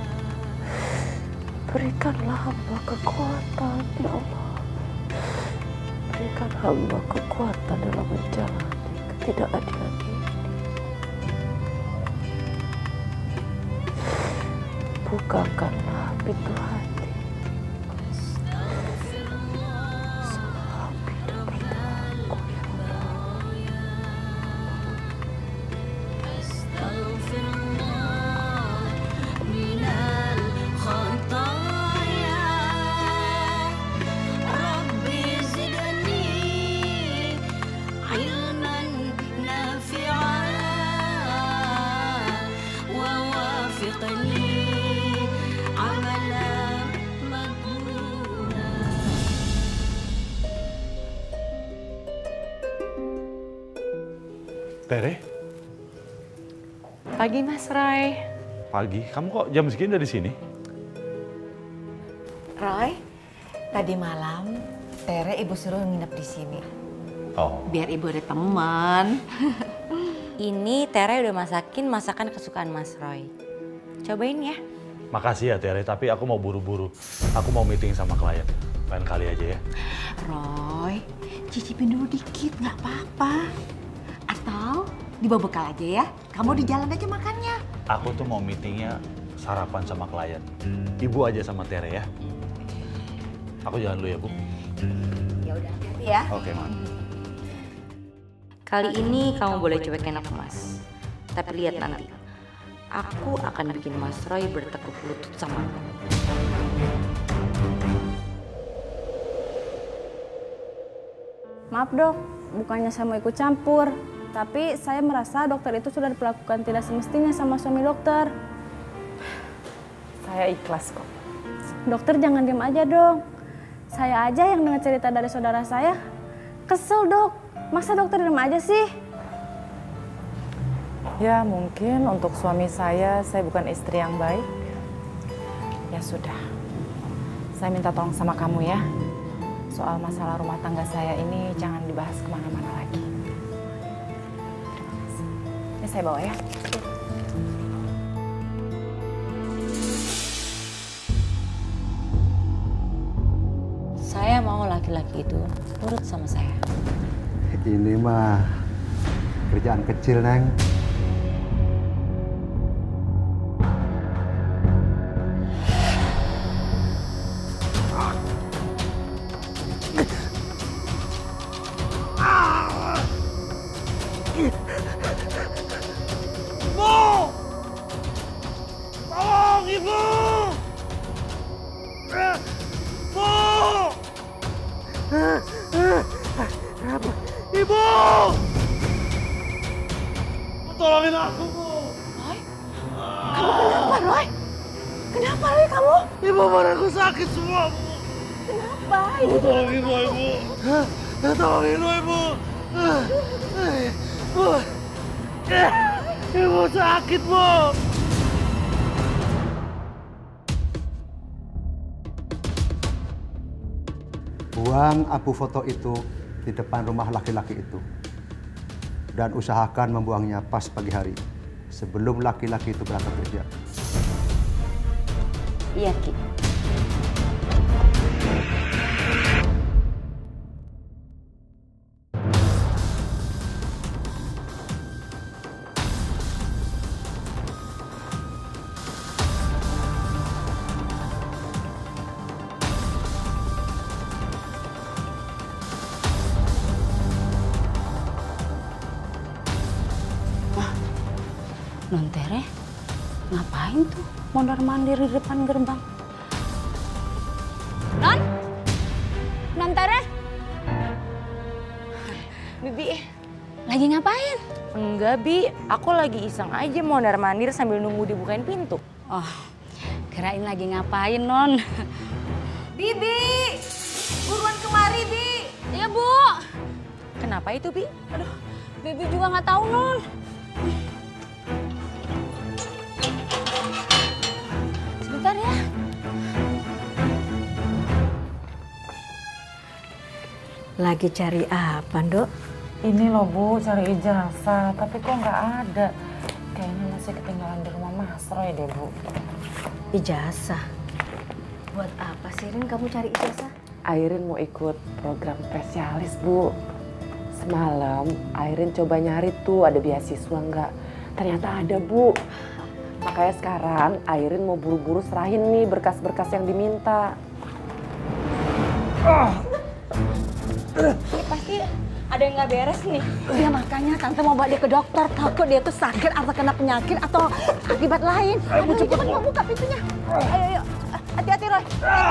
Berikanlah hamba kekuatan, ya Allah. Berikan hamba kekuatan dalam menjalani ketidakadilan ini. Bukakanlah pintu hati. Semua bidang berdoaku, ya Allah. Astaghfirullah minal khataya. Rabbi zidni ilman nafi'a wa Tere? Pagi Mas Roy. Pagi? Kamu kok jam segini udah di sini? Roy, tadi malam Tere ibu suruh nginep di sini. Oh. Biar ibu ada teman. Ini Tere udah masakin masakan kesukaan Mas Roy. Cobain ya. Makasih ya Tere, tapi aku mau buru-buru. Aku mau meeting sama klien. Lain kali aja ya. Roy, cicipin dulu dikit, nggak apa-apa. Atau dibawa bekal aja ya. Kamu di jalan aja makannya. Aku tuh mau meetingnya sarapan sama klien. Ibu aja sama Tere ya. Aku jalan dulu ya, Bu. Ya udah, hati-hati ya. Oke, Ma. Kali ini kamu boleh cuekin aku, Mas. Tapi lihat nanti. Aku akan bikin Mas Roy bertekuk lutut sama aku. Maaf dok, bukannya saya mau ikut campur. Tapi saya merasa dokter itu sudah diperlakukan tidak semestinya sama suami dokter. Saya ikhlas kok. Dokter jangan diam aja dong. Saya aja yang dengar cerita dari saudara saya. Kesel dok, masa dokter diam aja sih? Ya mungkin untuk suami saya, saya bukan istri yang baik. Ya sudah, saya minta tolong sama kamu ya. Soal masalah rumah tangga saya ini jangan dibahas kemana-mana lagi. Ini saya bawa ya. Saya mau laki-laki itu nurut sama saya. Ini mah kerjaan kecil, Neng. Ibu! Tolongin aku, Bu. Roy? Kamu kenapa, Roy? Kenapa, Roy, kamu? Ibu, badanku sakit semua, Bu. Kenapa? Ibu, tolongin Roy, Bu. Tolongin Roy, Bu. Bu. Ibu sakit, Bu. Buang abu foto itu di depan rumah laki-laki itu. Dan usahakan membuangnya pas pagi hari, sebelum laki-laki itu berangkat kerja. Iya, Ki. Non Tere, ngapain tuh mondar-mandir di depan gerbang? Non? Non Tere? Bibi, lagi ngapain? Enggak, Bi. Aku lagi iseng aja mondar-mandir sambil nunggu dibukain pintu. Oh, kirain lagi ngapain, Non? Bibi! Buruan kemari, Bi! Iya, Bu. Kenapa itu, Bi? Aduh, Bibi juga nggak tahu, Non. Sebentar ya. Lagi cari apa, Dok? Ini loh Bu, cari ijazah, tapi kok nggak ada. Kayaknya masih ketinggalan di rumah Mas Roy deh, Bu. Ijazah? Buat apa sih, Rin, kamu cari ijazah? Airin mau ikut program spesialis, Bu. Semalam Airin coba nyari tuh ada beasiswa nggak. Ternyata ada, Bu. Makanya sekarang Airin mau buru-buru serahin nih berkas-berkas yang diminta. Oh. Ini pasti ada yang nggak beres nih. Ya makanya tante mau bawa dia ke dokter. Takut dia tuh sakit atau kena penyakit atau akibat lain. Ayo cepat mau buka pintunya. Ayo, ayo. Hati-hati, Roy.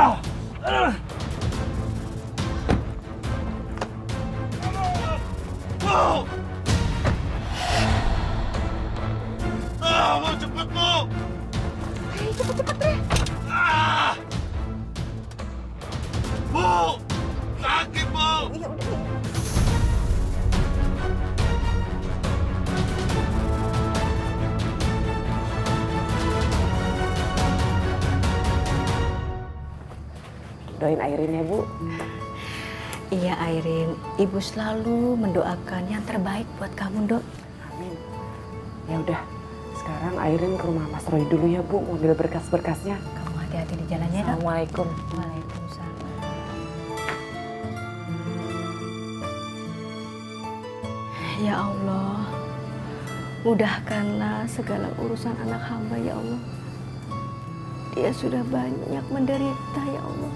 Bu! Ah, Bu, cepet, Bu! Ayo, cepet-cepet, Re. Ah! Bu! Sakit, Bu! Iya, udah. doain Airin ya Bu. Iya Airin, Ibu selalu mendoakan yang terbaik buat kamu, Dok. Amin. Ya udah, sekarang Airin ke rumah Mas Roy dulu ya Bu, mobil berkas-berkasnya. Kamu hati-hati di jalannya, Dok. Assalamualaikum. Waalaikumsalam. Ya Allah, mudahkanlah segala urusan anak hamba ya Allah. Dia sudah banyak menderita ya Allah.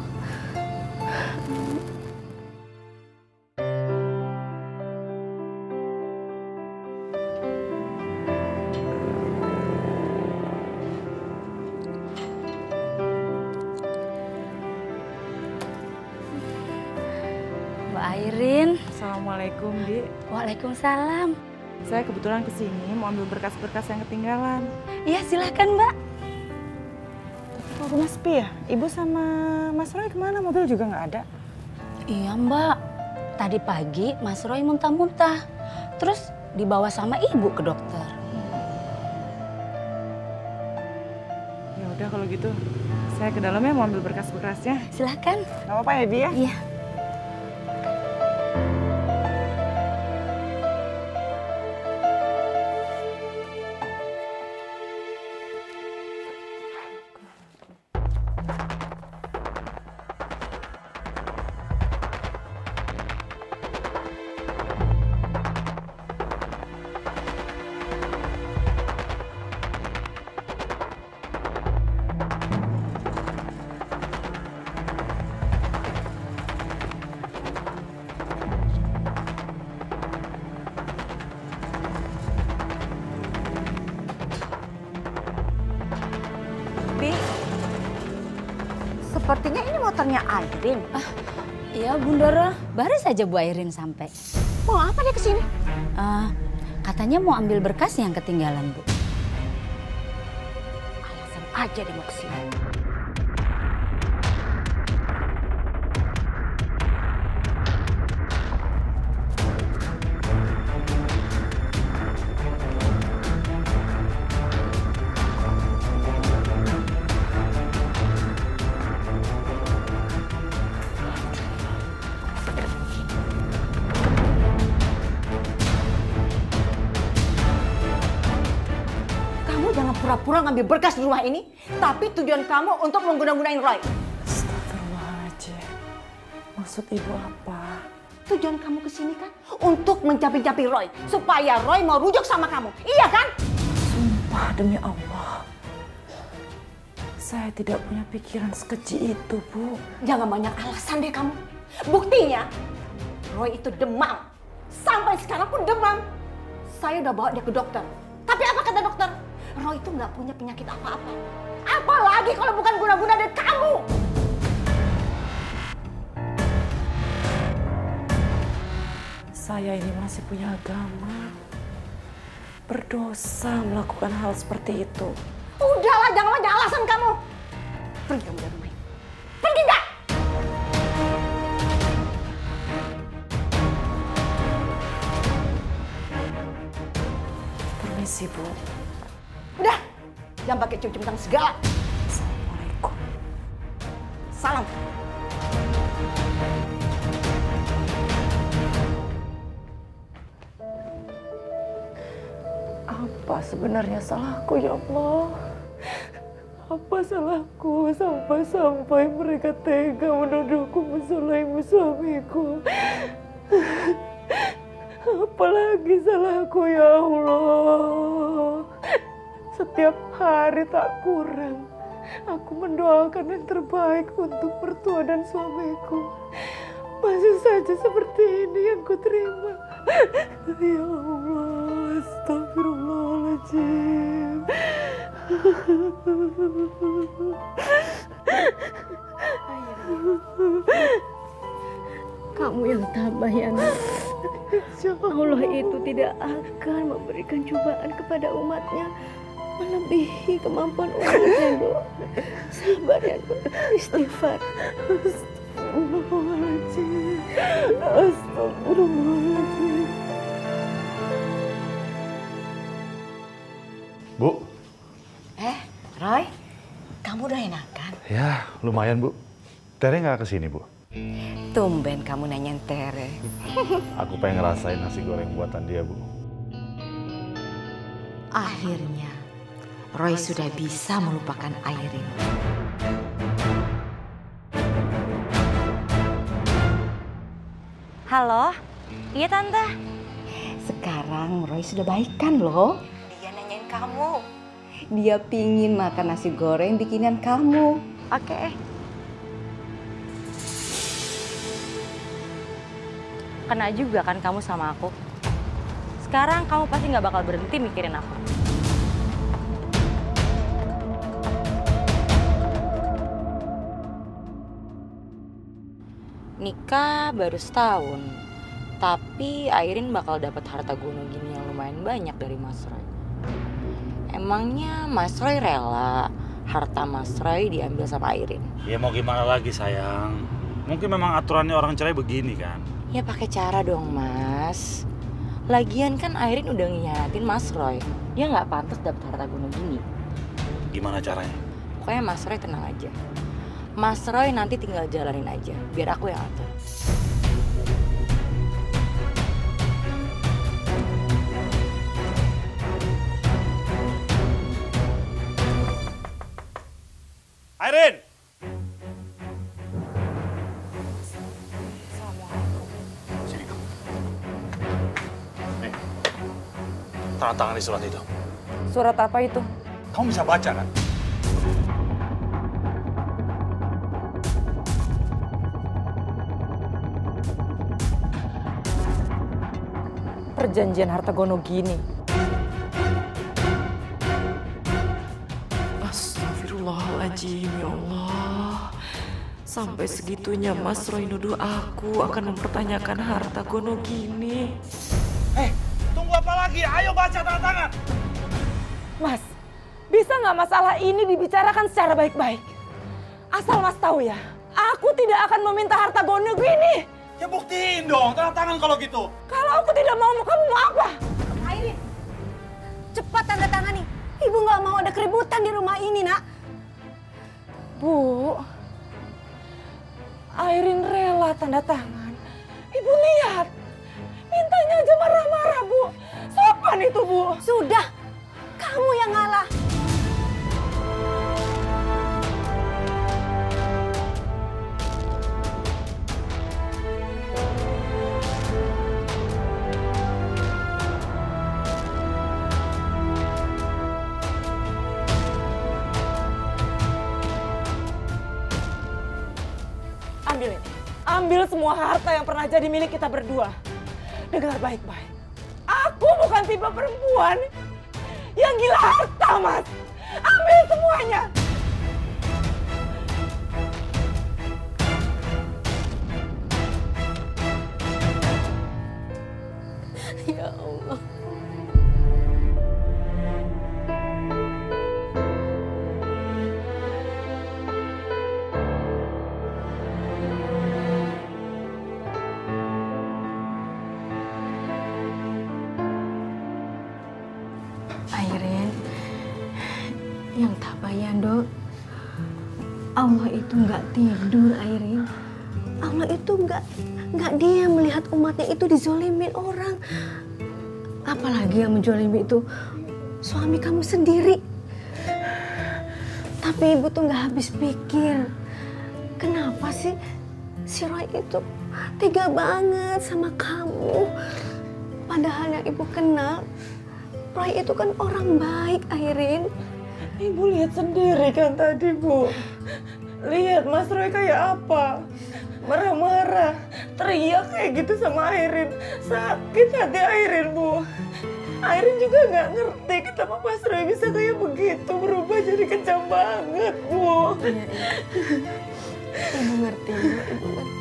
Mbak Airin. Assalamualaikum, Di. Waalaikumsalam. Saya kebetulan kesini mau ambil berkas-berkas yang ketinggalan. Iya, silakan, Mbak. Kok rumah sepi ya? Ibu sama Mas Roy kemana? Mobil juga nggak ada. Iya, Mbak. Tadi pagi Mas Roy muntah-muntah. Terus dibawa sama ibu ke dokter. Ya udah kalau gitu, saya ke dalam ya mau ambil berkas-berkasnya. Silakan. Gak apa-apa ya, Di ya? Iya. Sepertinya ini motornya Airin. Ah, iya Bundara, baru saja Bu Airin sampai. Mau apa dia kesini? Uh, katanya mau ambil berkas yang ketinggalan, Bu. Alasan aja dia mau kesini. Pura-pura ngambil berkas di rumah ini, tapi tujuan kamu untuk mengguna-gunain Roy. Astagfirullahaladzim. Maksud Ibu apa? Tujuan kamu kesini kan untuk mencapi-capi Roy, supaya Roy mau rujuk sama kamu, iya kan? Sumpah demi Allah, saya tidak punya pikiran sekeji itu, Bu. Jangan banyak alasan deh kamu. Buktinya, Roy itu demam. Sampai sekarang pun demam. Saya udah bawa dia ke dokter. Tapi apa kata dokter? Roy itu nggak punya penyakit apa-apa. Apalagi kalau bukan guna-guna dari kamu. Saya ini masih punya agama. Berdosa melakukan hal seperti itu. Udahlah, jangan banyak alasan kamu. Pergi kamu dari rumah ini. Pergi nggak? Permisi, Bu. Udah, jangan pakai cium-cium segala. Assalamualaikum. Salam. Apa sebenarnya salahku ya Allah? Apa salahku sampai-sampai mereka tega menuduhku menzalimi suamiku? Apalagi salahku ya Allah? Setiap hari tak kurang, aku mendoakan yang terbaik untuk mertua dan suamiku. Masih saja seperti ini yang kuterima. Ya Allah, astagfirullahaladzim. Kamu yang tabah ya, Nak. Allah itu tidak akan memberikan cobaan kepada umatnya melebihi kemampuan umatnya, Dok. Sabar ya, Dok. Istighfar. Astagfirullahaladzim. Astagfirullahaladzim. Bu. Eh, Roy, kamu udah enakan? Ya, lumayan, Bu. Tere nggak kesini, Bu? Tumben kamu nanyain Tere. Aku pengen ngerasain nasi goreng buatan dia, Bu. Akhirnya, Roy sudah bisa melupakan Airin. Halo? Iya, Tante. Sekarang Roy sudah baikan loh. Dia nanyain kamu. Dia pingin makan nasi goreng bikinan kamu. Oke. Kena juga kan kamu sama aku. Sekarang kamu pasti nggak bakal berhenti mikirin aku. Nikah baru setahun, tapi Airin bakal dapat harta gono gini yang lumayan banyak dari Mas Roy. Emangnya Mas Roy rela harta Mas Roy diambil sama Airin? Ya mau gimana lagi sayang. Mungkin memang aturannya orang cerai begini kan. Ya pakai cara dong Mas. Lagian kan Airin udah ngianatin Mas Roy. Dia nggak pantas dapat harta gono gini. Gimana caranya? Pokoknya Mas Roy tenang aja. Mas Roy nanti tinggal jalanin aja. Biar aku yang atur. Airin! Sini kamu. Nih, tanda tangan di surat itu. Surat apa itu? Kamu bisa baca kan? Perjanjian harta gono gini. Astagfirullahaladzim, ya Allah. Sampai segitunya Mas Roy nuduh aku akan mempertanyakan harta gono gini. Eh, tunggu apa lagi? Ayo baca tanda tangan. Mas, bisa nggak masalah ini dibicarakan secara baik-baik? Asal Mas tahu ya, aku tidak akan meminta harta gono gini. Ya buktiin dong, tanda tangan kalau gitu. Kalau aku tidak mau, kamu mau apa? Airin, cepat tanda tangani. Ibu nggak mau ada keributan di rumah ini, nak. Bu, Airin rela tanda tangan. Ibu lihat, mintanya aja marah-marah, Bu. Sopan itu, Bu. Sudah, kamu yang ngalah. Ambil ini. Ambil semua harta yang pernah jadi milik kita berdua. Dengar baik-baik. Aku bukan tipe perempuan yang gila harta, Mas. Ambil semuanya. Ya Allah. Airin, yang tabayan dok, Allah itu nggak tidur Airin. Allah itu nggak nggak diam melihat umatnya itu dizolimin orang. Apalagi yang menjolimi itu suami kamu sendiri. Tapi ibu tuh nggak habis pikir. Kenapa sih si Roy itu tega banget sama kamu? Padahal yang ibu kenal, Roy itu kan orang baik, Airin. Ibu lihat sendiri kan tadi, Bu. Lihat Mas Roy kayak apa. Marah-marah, teriak kayak gitu sama Airin. Sakit hati Airin, Bu. Airin juga nggak ngerti kenapa Mas Roy bisa kayak begitu, berubah jadi kejam banget, Bu. Iya, iya. Ibu ngerti, Bu. Ibu ngerti.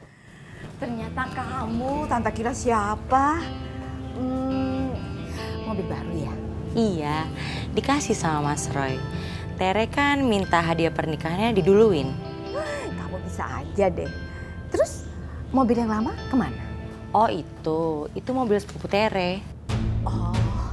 Ternyata kamu, Tante kira siapa? Hmm, mobil baru ya? Iya, dikasih sama Mas Roy. Tere kan minta hadiah pernikahannya diduluin. Kamu bisa aja deh. Terus mobil yang lama kemana? Oh itu, itu mobil sepupu Tere. Oh.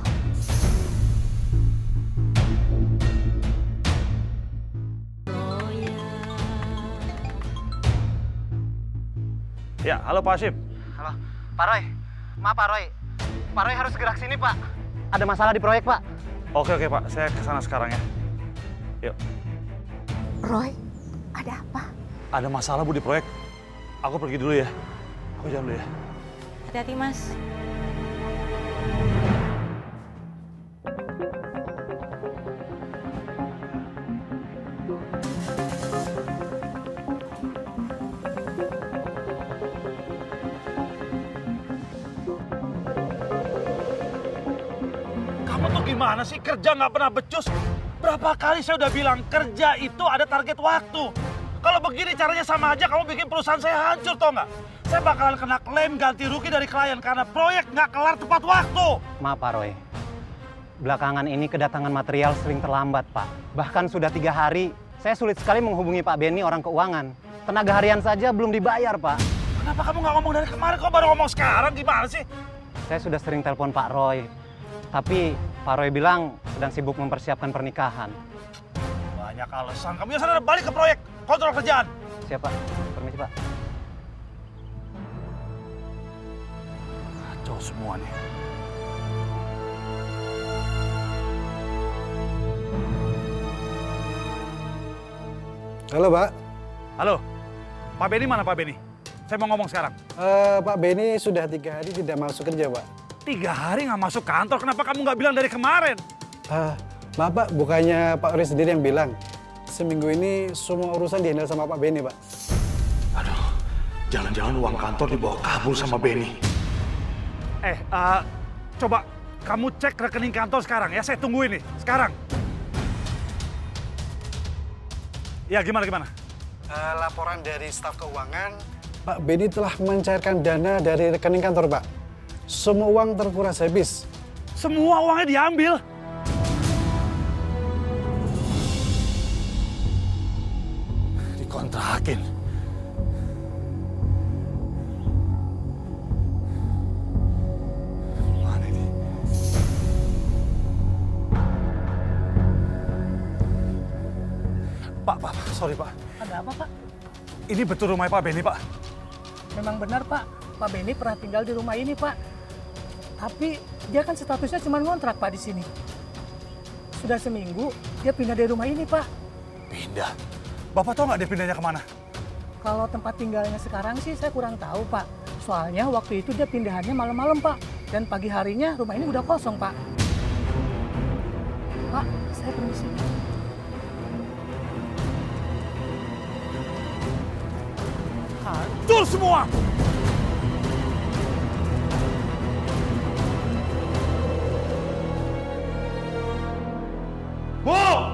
Ya, halo Pak Hasyim. Halo, Pak Roy. Maaf Pak Roy. Pak Roy harus gerak sini Pak. Ada masalah di proyek Pak. Oke oke Pak, saya kesana sekarang ya. Yuk. Roy, ada apa? Ada masalah Bu di proyek. Aku pergi dulu ya. Aku jalan dulu ya. Hati-hati Mas. Kamu tuh gimana sih? Kerja nggak pernah becus. Berapa kali saya udah bilang kerja itu ada target waktu. Kalau begini caranya sama aja kamu bikin perusahaan saya hancur, tau nggak? Saya bakalan kena klaim ganti rugi dari klien karena proyek nggak kelar tepat waktu. Maaf Pak Roy. Belakangan ini kedatangan material sering terlambat Pak. Bahkan sudah tiga hari, saya sulit sekali menghubungi Pak Benny orang keuangan. Tenaga harian saja belum dibayar Pak. Kenapa kamu nggak ngomong dari kemarin? Kok baru ngomong sekarang? Gimana sih? Saya sudah sering telepon Pak Roy. Tapi Pak Roy bilang sedang sibuk mempersiapkan pernikahan. Banyak alasan. Kamu yang sadar balik ke proyek. Kontrol kerjaan. Siap Pak. Permisi Pak. Kacau semua nih. Halo Pak. Halo. Pak Benny mana Pak Benny? Saya mau ngomong sekarang. Uh, Pak Benny sudah tiga hari tidak masuk kerja Pak. Tiga hari nggak masuk kantor, kenapa kamu nggak bilang dari kemarin? Uh, maaf Pak, bukannya Pak Roy sendiri yang bilang. Seminggu ini semua urusan dihandle sama Pak Benny Pak. Aduh, jangan-jangan uang kantor dibawa kabur sama Benny. Eh, uh, coba kamu cek rekening kantor sekarang ya, saya tungguin nih, sekarang. Ya gimana, gimana? Uh, laporan dari staf keuangan, Pak Benny telah mencairkan dana dari rekening kantor Pak. Semua uang terkuras habis. Semua uangnya diambil? Dikontrakin. Mana ini? Pak, Pak, sorry Pak. Ada apa Pak? Ini betul rumah Pak Benny Pak? Memang benar Pak, Pak Benny pernah tinggal di rumah ini Pak. Tapi dia kan statusnya cuma ngontrak Pak di sini. Sudah seminggu dia pindah dari rumah ini Pak. Pindah? Bapak tahu nggak dia pindahnya kemana? Kalau tempat tinggalnya sekarang sih saya kurang tahu Pak. Soalnya waktu itu dia pindahannya malam-malam Pak. Dan pagi harinya rumah ini udah kosong Pak. Pak, saya permisi. Hancur semua! Bu!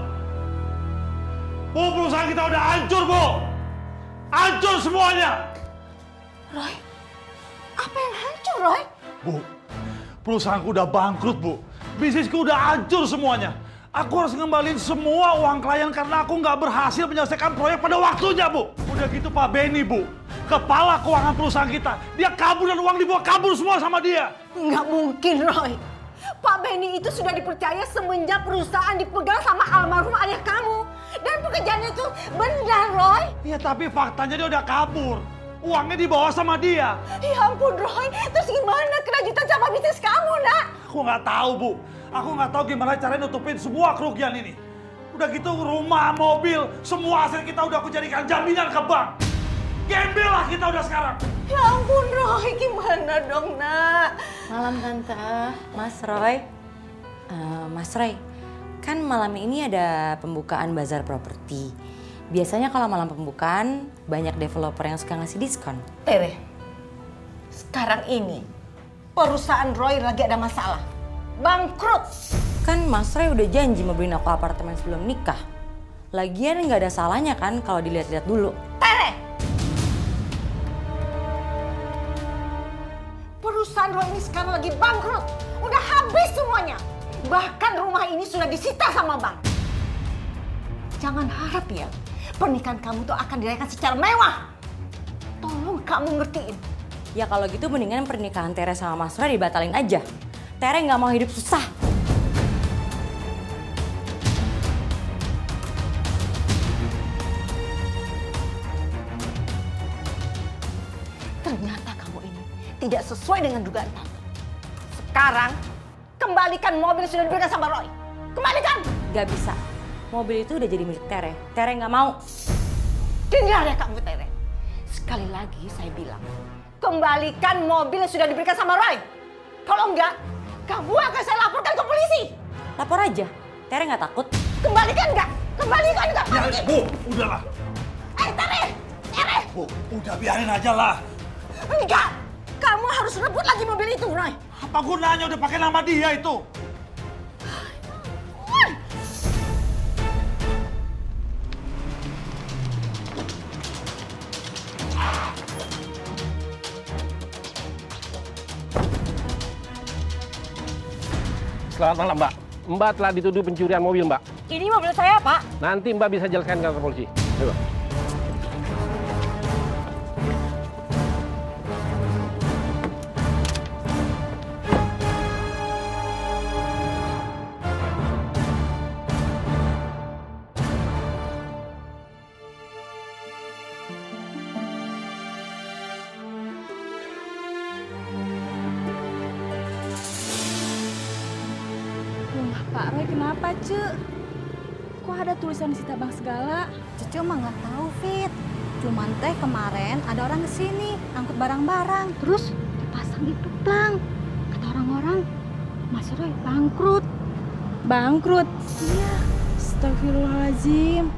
Bu, perusahaan kita udah hancur, Bu! Hancur semuanya! Roy, apa yang hancur, Roy? Bu, perusahaanku udah bangkrut, Bu. Bisnisku udah hancur semuanya. Aku harus ngembaliin semua uang klien karena aku nggak berhasil menyelesaikan proyek pada waktunya, Bu. Udah gitu Pak Benny, Bu. Kepala keuangan perusahaan kita. Dia kabur dan uang dibawa kabur semua sama dia. Nggak mungkin, Roy. Pak Benny itu sudah dipercaya semenjak perusahaan dipegang sama almarhum ayah kamu. Dan pekerjaannya itu benar, Roy. Iya, tapi faktanya dia udah kabur. Uangnya dibawa sama dia. Ya ampun, Roy. Terus gimana kelanjutan sama bisnis kamu, nak? Aku nggak tahu, Bu. Aku nggak tahu gimana caranya nutupin semua kerugian ini. Udah gitu rumah, mobil, semua hasil kita udah aku jadikan jaminan ke bank. Gembel lah kita udah sekarang. Ya ampun, Roy. Gimana dong, nak? Malam, Tante. Mas Roy. Uh, Mas Roy, kan malam ini ada pembukaan bazar properti. Biasanya kalau malam pembukaan, banyak developer yang suka ngasih diskon. Tere, sekarang ini perusahaan Roy lagi ada masalah. Bangkrut. Kan Mas Roy udah janji mau beliin aku apartemen sebelum nikah. Lagian nggak ada salahnya kan kalau dilihat-lihat dulu. Tere! Perusahaan Roy ini sekarang lagi bangkrut. udah habis semuanya. Bahkan rumah ini sudah disita sama bank. Jangan harap ya, pernikahan kamu tuh akan dirayakan secara mewah. Tolong kamu ngertiin. Ya kalau gitu mendingan pernikahan Tere sama Mas Roy dibatalin aja. Tere nggak mau hidup susah. Ternyata kamu ini tidak sesuai dengan dugaan tante. Sekarang, kembalikan mobil yang sudah diberikan sama Roy. Kembalikan! Gak bisa. Mobil itu udah jadi milik Tere. Tere nggak mau. Dengar ya kamu, Tere. Sekali lagi saya bilang, kembalikan mobil yang sudah diberikan sama Roy. Kalau enggak, kamu akan saya laporkan ke polisi. Lapor aja. Tere nggak takut. Kembalikan nggak? Kembalikan nggak? Ya, Bu, udahlah. Eh, Tere! Tere! Bu, udah biarin aja lah. Enggak! Kamu harus rebut lagi mobil itu, Roy. Apa gunanya udah pakai nama dia itu? Selamat malam, Mbak. Mbak telah dituduh pencurian mobil, Mbak. Ini mobil saya, Pak. Nanti Mbak bisa jelaskan ke kantor polisi. Ayo. Pak Roy kenapa, Cuk? Kok ada tulisan disita bank segala? Cucu mah nggak tahu, Fit. Cuman teh kemarin ada orang kesini angkut barang-barang, terus dipasang itu plang. Kata orang-orang, Mas Roy bangkrut. Bangkrut? Iya. Astagfirullahaladzim.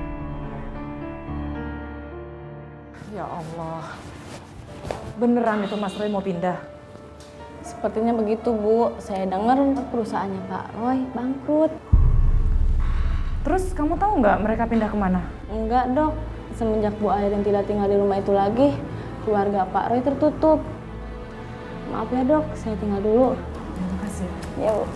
Ya Allah. Beneran itu Mas Roy mau pindah? Sepertinya begitu, Bu. Saya dengar perusahaannya Pak Roy bangkrut. Terus kamu tahu nggak mereka pindah kemana? Enggak, Dok. Semenjak Bu Airin tidak tinggal di rumah itu lagi, keluarga Pak Roy tertutup. Maaf ya, Dok. Saya tinggal dulu. Terima kasih. Ya, Bu.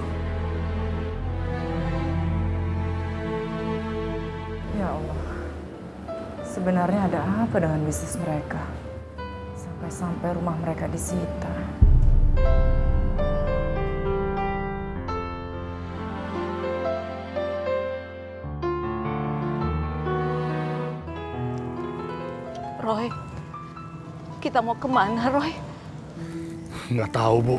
Ya Allah. Sebenarnya ada apa dengan bisnis mereka? Sampai-sampai rumah mereka disita. Roy, kita mau kemana, Roy? Nggak tahu, Bu.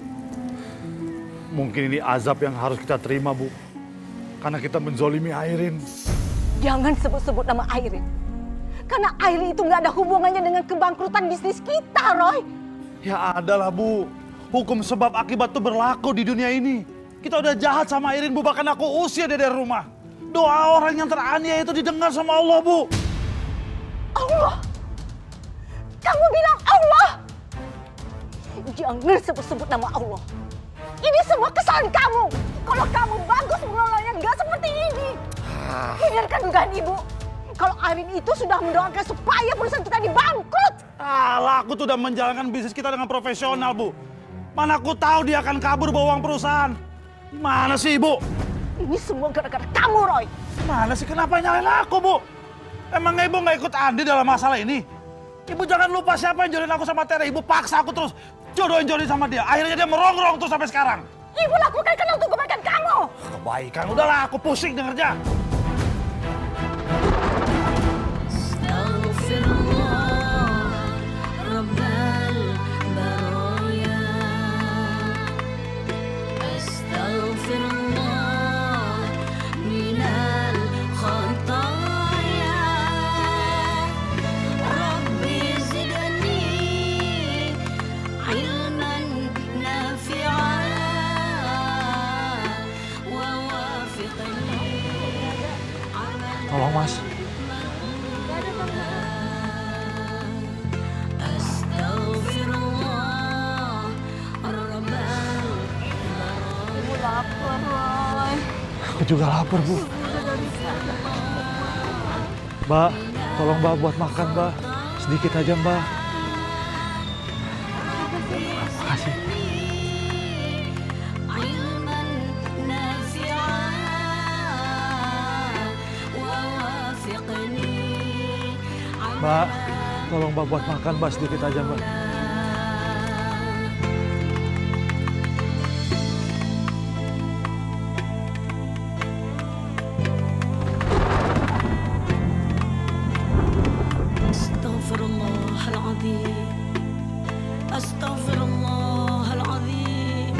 Mungkin ini azab yang harus kita terima, Bu. Karena kita menzolimi Airin. Jangan sebut-sebut nama Airin. Karena Airin itu nggak ada hubungannya dengan kebangkrutan bisnis kita, Roy. Ya adalah, Bu. Hukum sebab akibat itu berlaku di dunia ini. Kita udah jahat sama Airin, Bu. Bahkan aku usir dia dari rumah. Doa orang yang teraniaya itu didengar sama Allah, Bu. Allah? Kamu bilang Allah? Jangan sebut-sebut nama Allah. Ini semua kesalahan kamu. Kalau kamu bagus mengelolanya, nggak seperti ini. Hindarkan dugaan Ibu. Kalau Airin itu sudah mendoakan supaya perusahaan kita dibangkrut. Alah, aku tuh udah menjalankan bisnis kita dengan profesional, Bu. Mana aku tahu dia akan kabur bawa uang perusahaan. Mana sih, Ibu? Ini semua gara-gara kamu, Roy. Mana sih, kenapa nyalain aku, Bu? Emang Ibu nggak ikut andil dalam masalah ini? Ibu jangan lupa siapa yang jodohin aku sama Tere. Ibu paksa aku terus jodohin-jodohin sama dia. Akhirnya dia merongrong terus sampai sekarang. Ibu lakukan karena untuk kebaikan kamu. Kebaikan, udahlah aku pusing dengernya. Tolong, Mas. Ibu lapar, Roy. Aku juga lapar, Bu. Mbak, tolong Mbak buat makan, Mbak. Sedikit aja, Mbak. Makasih. Mbak, tolong Mbak buat makan Mbak sedikit aja Mbak. Astaghfirullahaladzim. Astaghfirullahaladzim.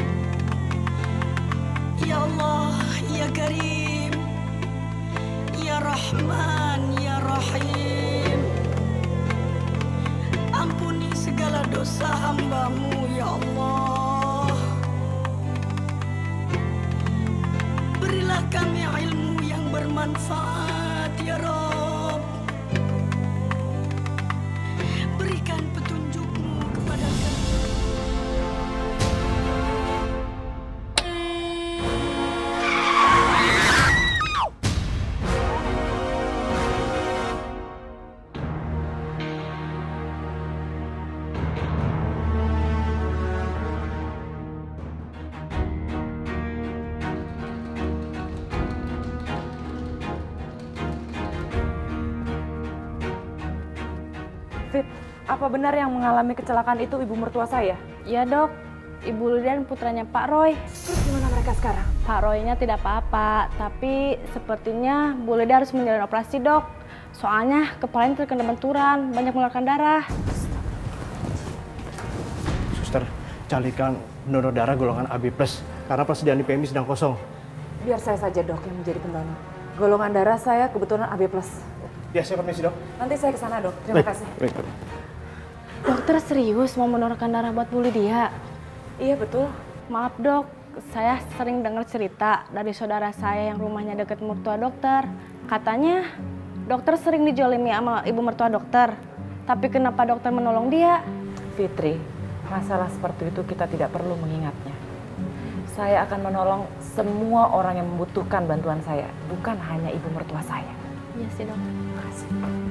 Ya Allah, Ya Karim, Ya Rahman, Ya Rahim. Ampuni segala dosa hamba-Mu, Ya Allah. Berilah kami ilmu yang bermanfaat, Ya Rabb. Berikan petunjuk-Mu kepada kami. Fit, apa benar yang mengalami kecelakaan itu ibu mertua saya? Iya dok, Ibu Lydia dan putranya Pak Roy. Terus gimana mereka sekarang? Pak Roynya tidak apa-apa, tapi sepertinya Bu Lydia harus menjalani operasi dok. Soalnya kepalanya terkena benturan, banyak mengeluarkan darah. Suster, carikan donor darah golongan A B plus, karena persediaan di P M I sedang kosong. Biar saya saja dok yang menjadi pendonor. Golongan darah saya kebetulan A B plus. Ya, saya permisi dok. Nanti saya ke sana dok, terima Baik, kasih. baik, baik. Dokter serius mau mendonorkan darah buat Bu Lydia? Iya betul. Maaf dok, saya sering dengar cerita dari saudara saya yang rumahnya dekat mertua dokter. Katanya dokter sering dijolimi sama ibu mertua dokter. Tapi kenapa dokter menolong dia? Fitri, masalah seperti itu kita tidak perlu mengingatnya. Saya akan menolong semua orang yang membutuhkan bantuan saya, bukan hanya ibu mertua saya. Iya sih dok. Terima kasih.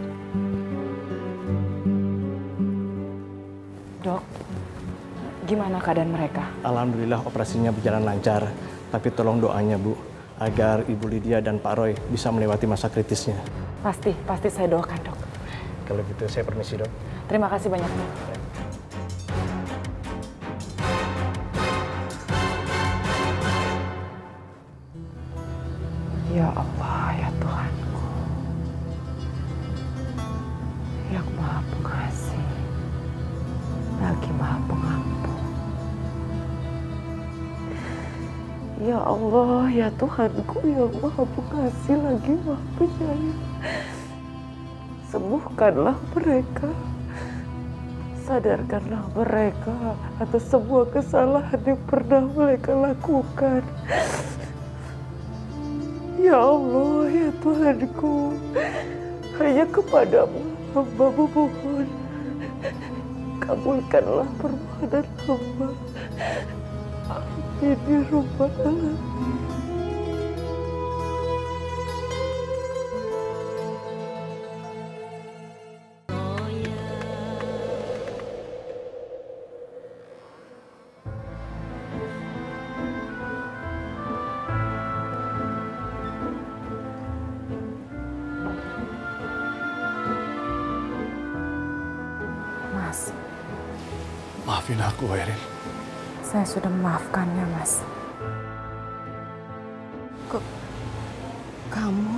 Dok, gimana keadaan mereka? Alhamdulillah operasinya berjalan lancar. Tapi tolong doanya Bu, agar Ibu Lydia dan Pak Roy bisa melewati masa kritisnya. Pasti, pasti saya doakan dok. Kalau gitu saya permisi dok. Terima kasih banyak dok. Ya Allah, ya Tuhanku, yang Maha Pengasih, lagi Maha Pengampun. Ya Allah, ya Tuhanku, yang Maha Pengasih, lagi Maha Penyayang. Sembuhkanlah mereka, sadarkanlah mereka atas semua kesalahan yang pernah mereka lakukan. Ya Allah, ya Tuhanku, hanya kepadamu hamba memohon. Kabulkanlah permohonan hamba. Amin ya Rabbal Alamin. Mas, Maafin aku, Erin. saya sudah memaafkannya, Mas. Kok kamu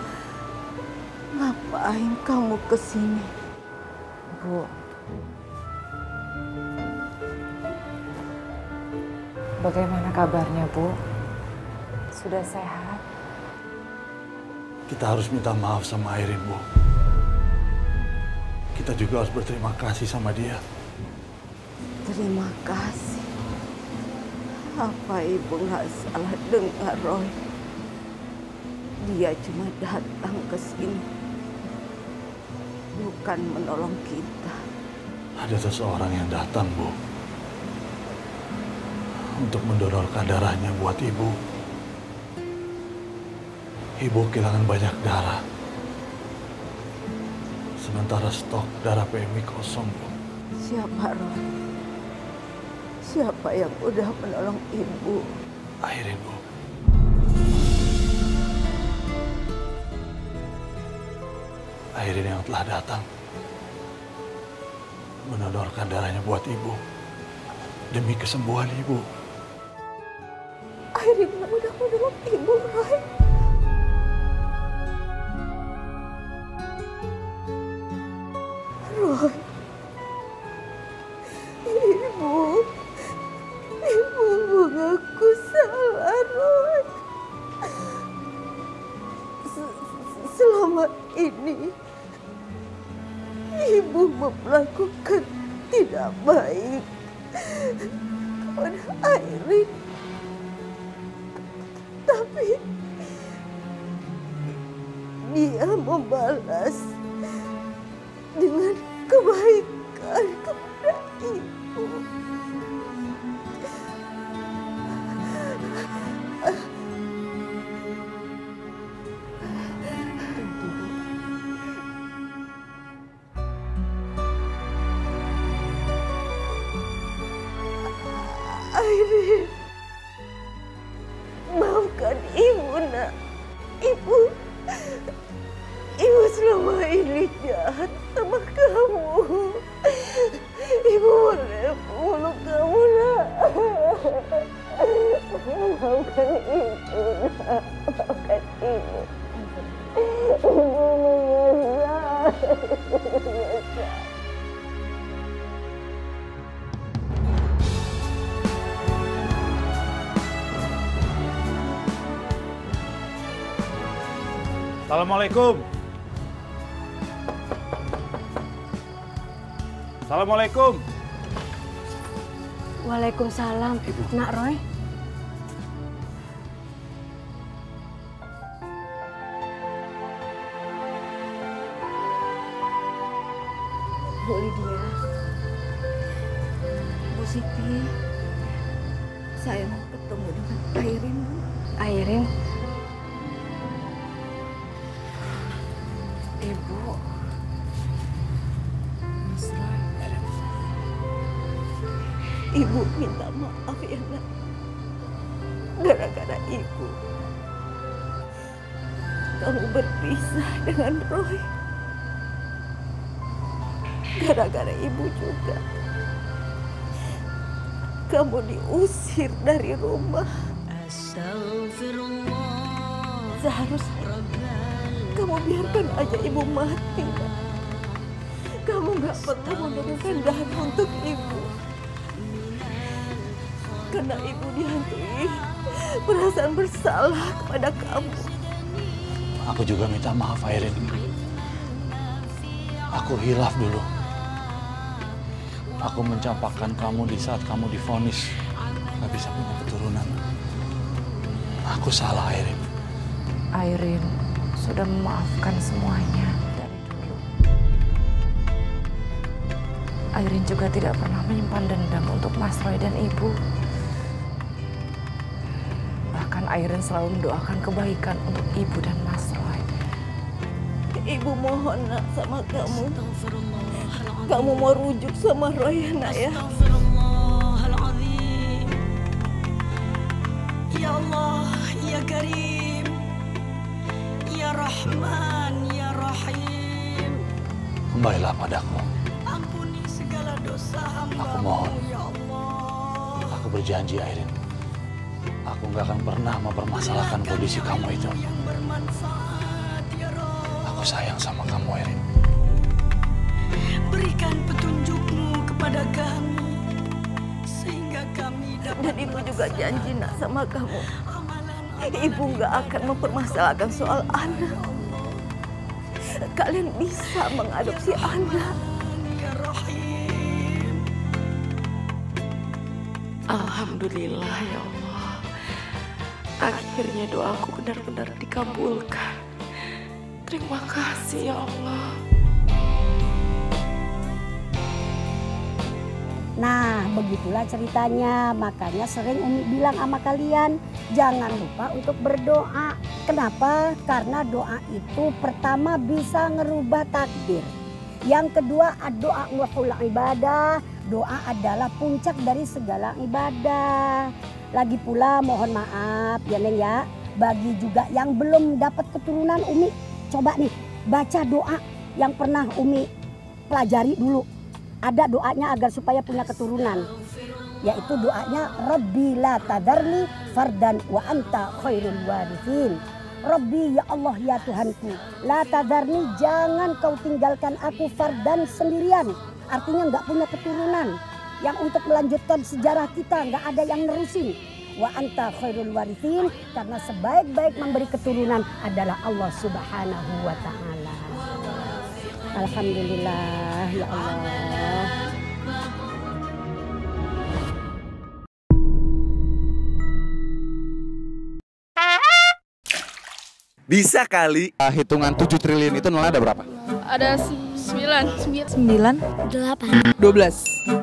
ngapain kamu kesini? Bu, bagaimana kabarnya, Bu? Sudah sehat? Kita harus minta maaf sama Erin, Bu. Kita juga harus berterima kasih sama dia. Terima kasih. Apa ibu nggak salah dengar, Roy? Dia cuma datang ke sini, bukan menolong kita. Ada seseorang yang datang, Bu, untuk mendonorkan darahnya buat ibu. Ibu kehilangan banyak darah. Sementara stok darah P M I kosong, Bu. Siapa, Roy? Siapa yang udah menolong ibu? Airin, Bu. Airin yang telah datang mendonorkan darahnya buat ibu. Demi kesembuhan ibu. Airin udah menolong ibu, Roy. Roy. Ibu. Ibu mengaku salah, Roy. Selama ini ibu melakukan tidak baik kepada Airin, tapi dia membalas dengan kebaikan kepada ibu. Airin, maafkan ibu, nak. Ibu, ibu selama ini jahat sama kamu. Ibu boleh peluk kamu, nak. Maafkan ibu, nak. Maafkan ibu. Ibu menyesal. Menyesal. Assalamualaikum. Assalamualaikum. Waalaikumsalam. Ibu. Nak Roy. Bu Lydia. Bu Siti. Saya mau ketemu dengan Airin, Bu. Airin. Ibu. Mas Roy. Ibu minta maaf ya, nak. Gara-gara ibu, kamu berpisah dengan Roy. Gara-gara ibu juga, kamu diusir dari rumah. Seharusnya kamu biarkan aja ibu mati. Kamu gak perlu menurunkan dana untuk ibu. Karena ibu dihantui perasaan bersalah kepada kamu. Aku juga minta maaf, Airin. Aku hilaf dulu. Aku mencampakkan kamu di saat kamu divonis gak bisa punya keturunan. Aku salah, Airin. Airin sudah memaafkan semuanya dari dulu. Airin juga tidak pernah menyimpan dendam untuk Mas Roy dan Ibu. Bahkan Airin selalu mendoakan kebaikan untuk Ibu dan Mas Roy. Ibu mohon, nak, sama kamu. Kamu mau rujuk sama Roy, nak, ya? Ya Allah, ya Karim, ya Rahman, ya Rahim. Kembalilah padaku. Ampuni segala dosa hamba. Aku mohon. Ya Allah. Aku berjanji, Airin. Aku nggak akan pernah mempermasalahkan kondisi kamu itu. Aku sayang sama kamu, Airin. Berikan petunjukmu kepada kami, sehingga kami dapat. Dan ibu juga janji, nak, sama kamu. Ibu nggak akan mempermasalahkan soal anak. Kalian bisa mengadopsi anak. Alhamdulillah ya Allah. Akhirnya doaku benar-benar dikabulkan. Terima kasih ya Allah. Nah, begitulah ceritanya. Makanya sering Umi bilang sama kalian, jangan lupa untuk berdoa. Kenapa? Karena doa itu pertama bisa ngerubah takdir. Yang kedua, doa muhul ibadah. Doa adalah puncak dari segala ibadah. Lagi pula mohon maaf ya Neng ya, bagi juga yang belum dapat keturunan, Umi coba nih baca doa yang pernah Umi pelajari dulu. ada doanya agar supaya punya keturunan. Yaitu doanya Rabbi la tadarni fardan wa anta khairul warithin. Rabbi, ya Allah, ya Tuhanku, la tadarni, jangan kau tinggalkan aku fardan sendirian. Artinya nggak punya keturunan yang untuk melanjutkan sejarah kita, nggak ada yang nerusin. Wa anta khairul warithin, karena sebaik-baik memberi keturunan adalah Allah Subhanahu wa Ta'ala. Alhamdulillah, ya Allah. Bisa kali. Uh, hitungan tujuh triliun itu nolnya ada berapa? Ada sembilan. Sembilan. Delapan. Dua belas.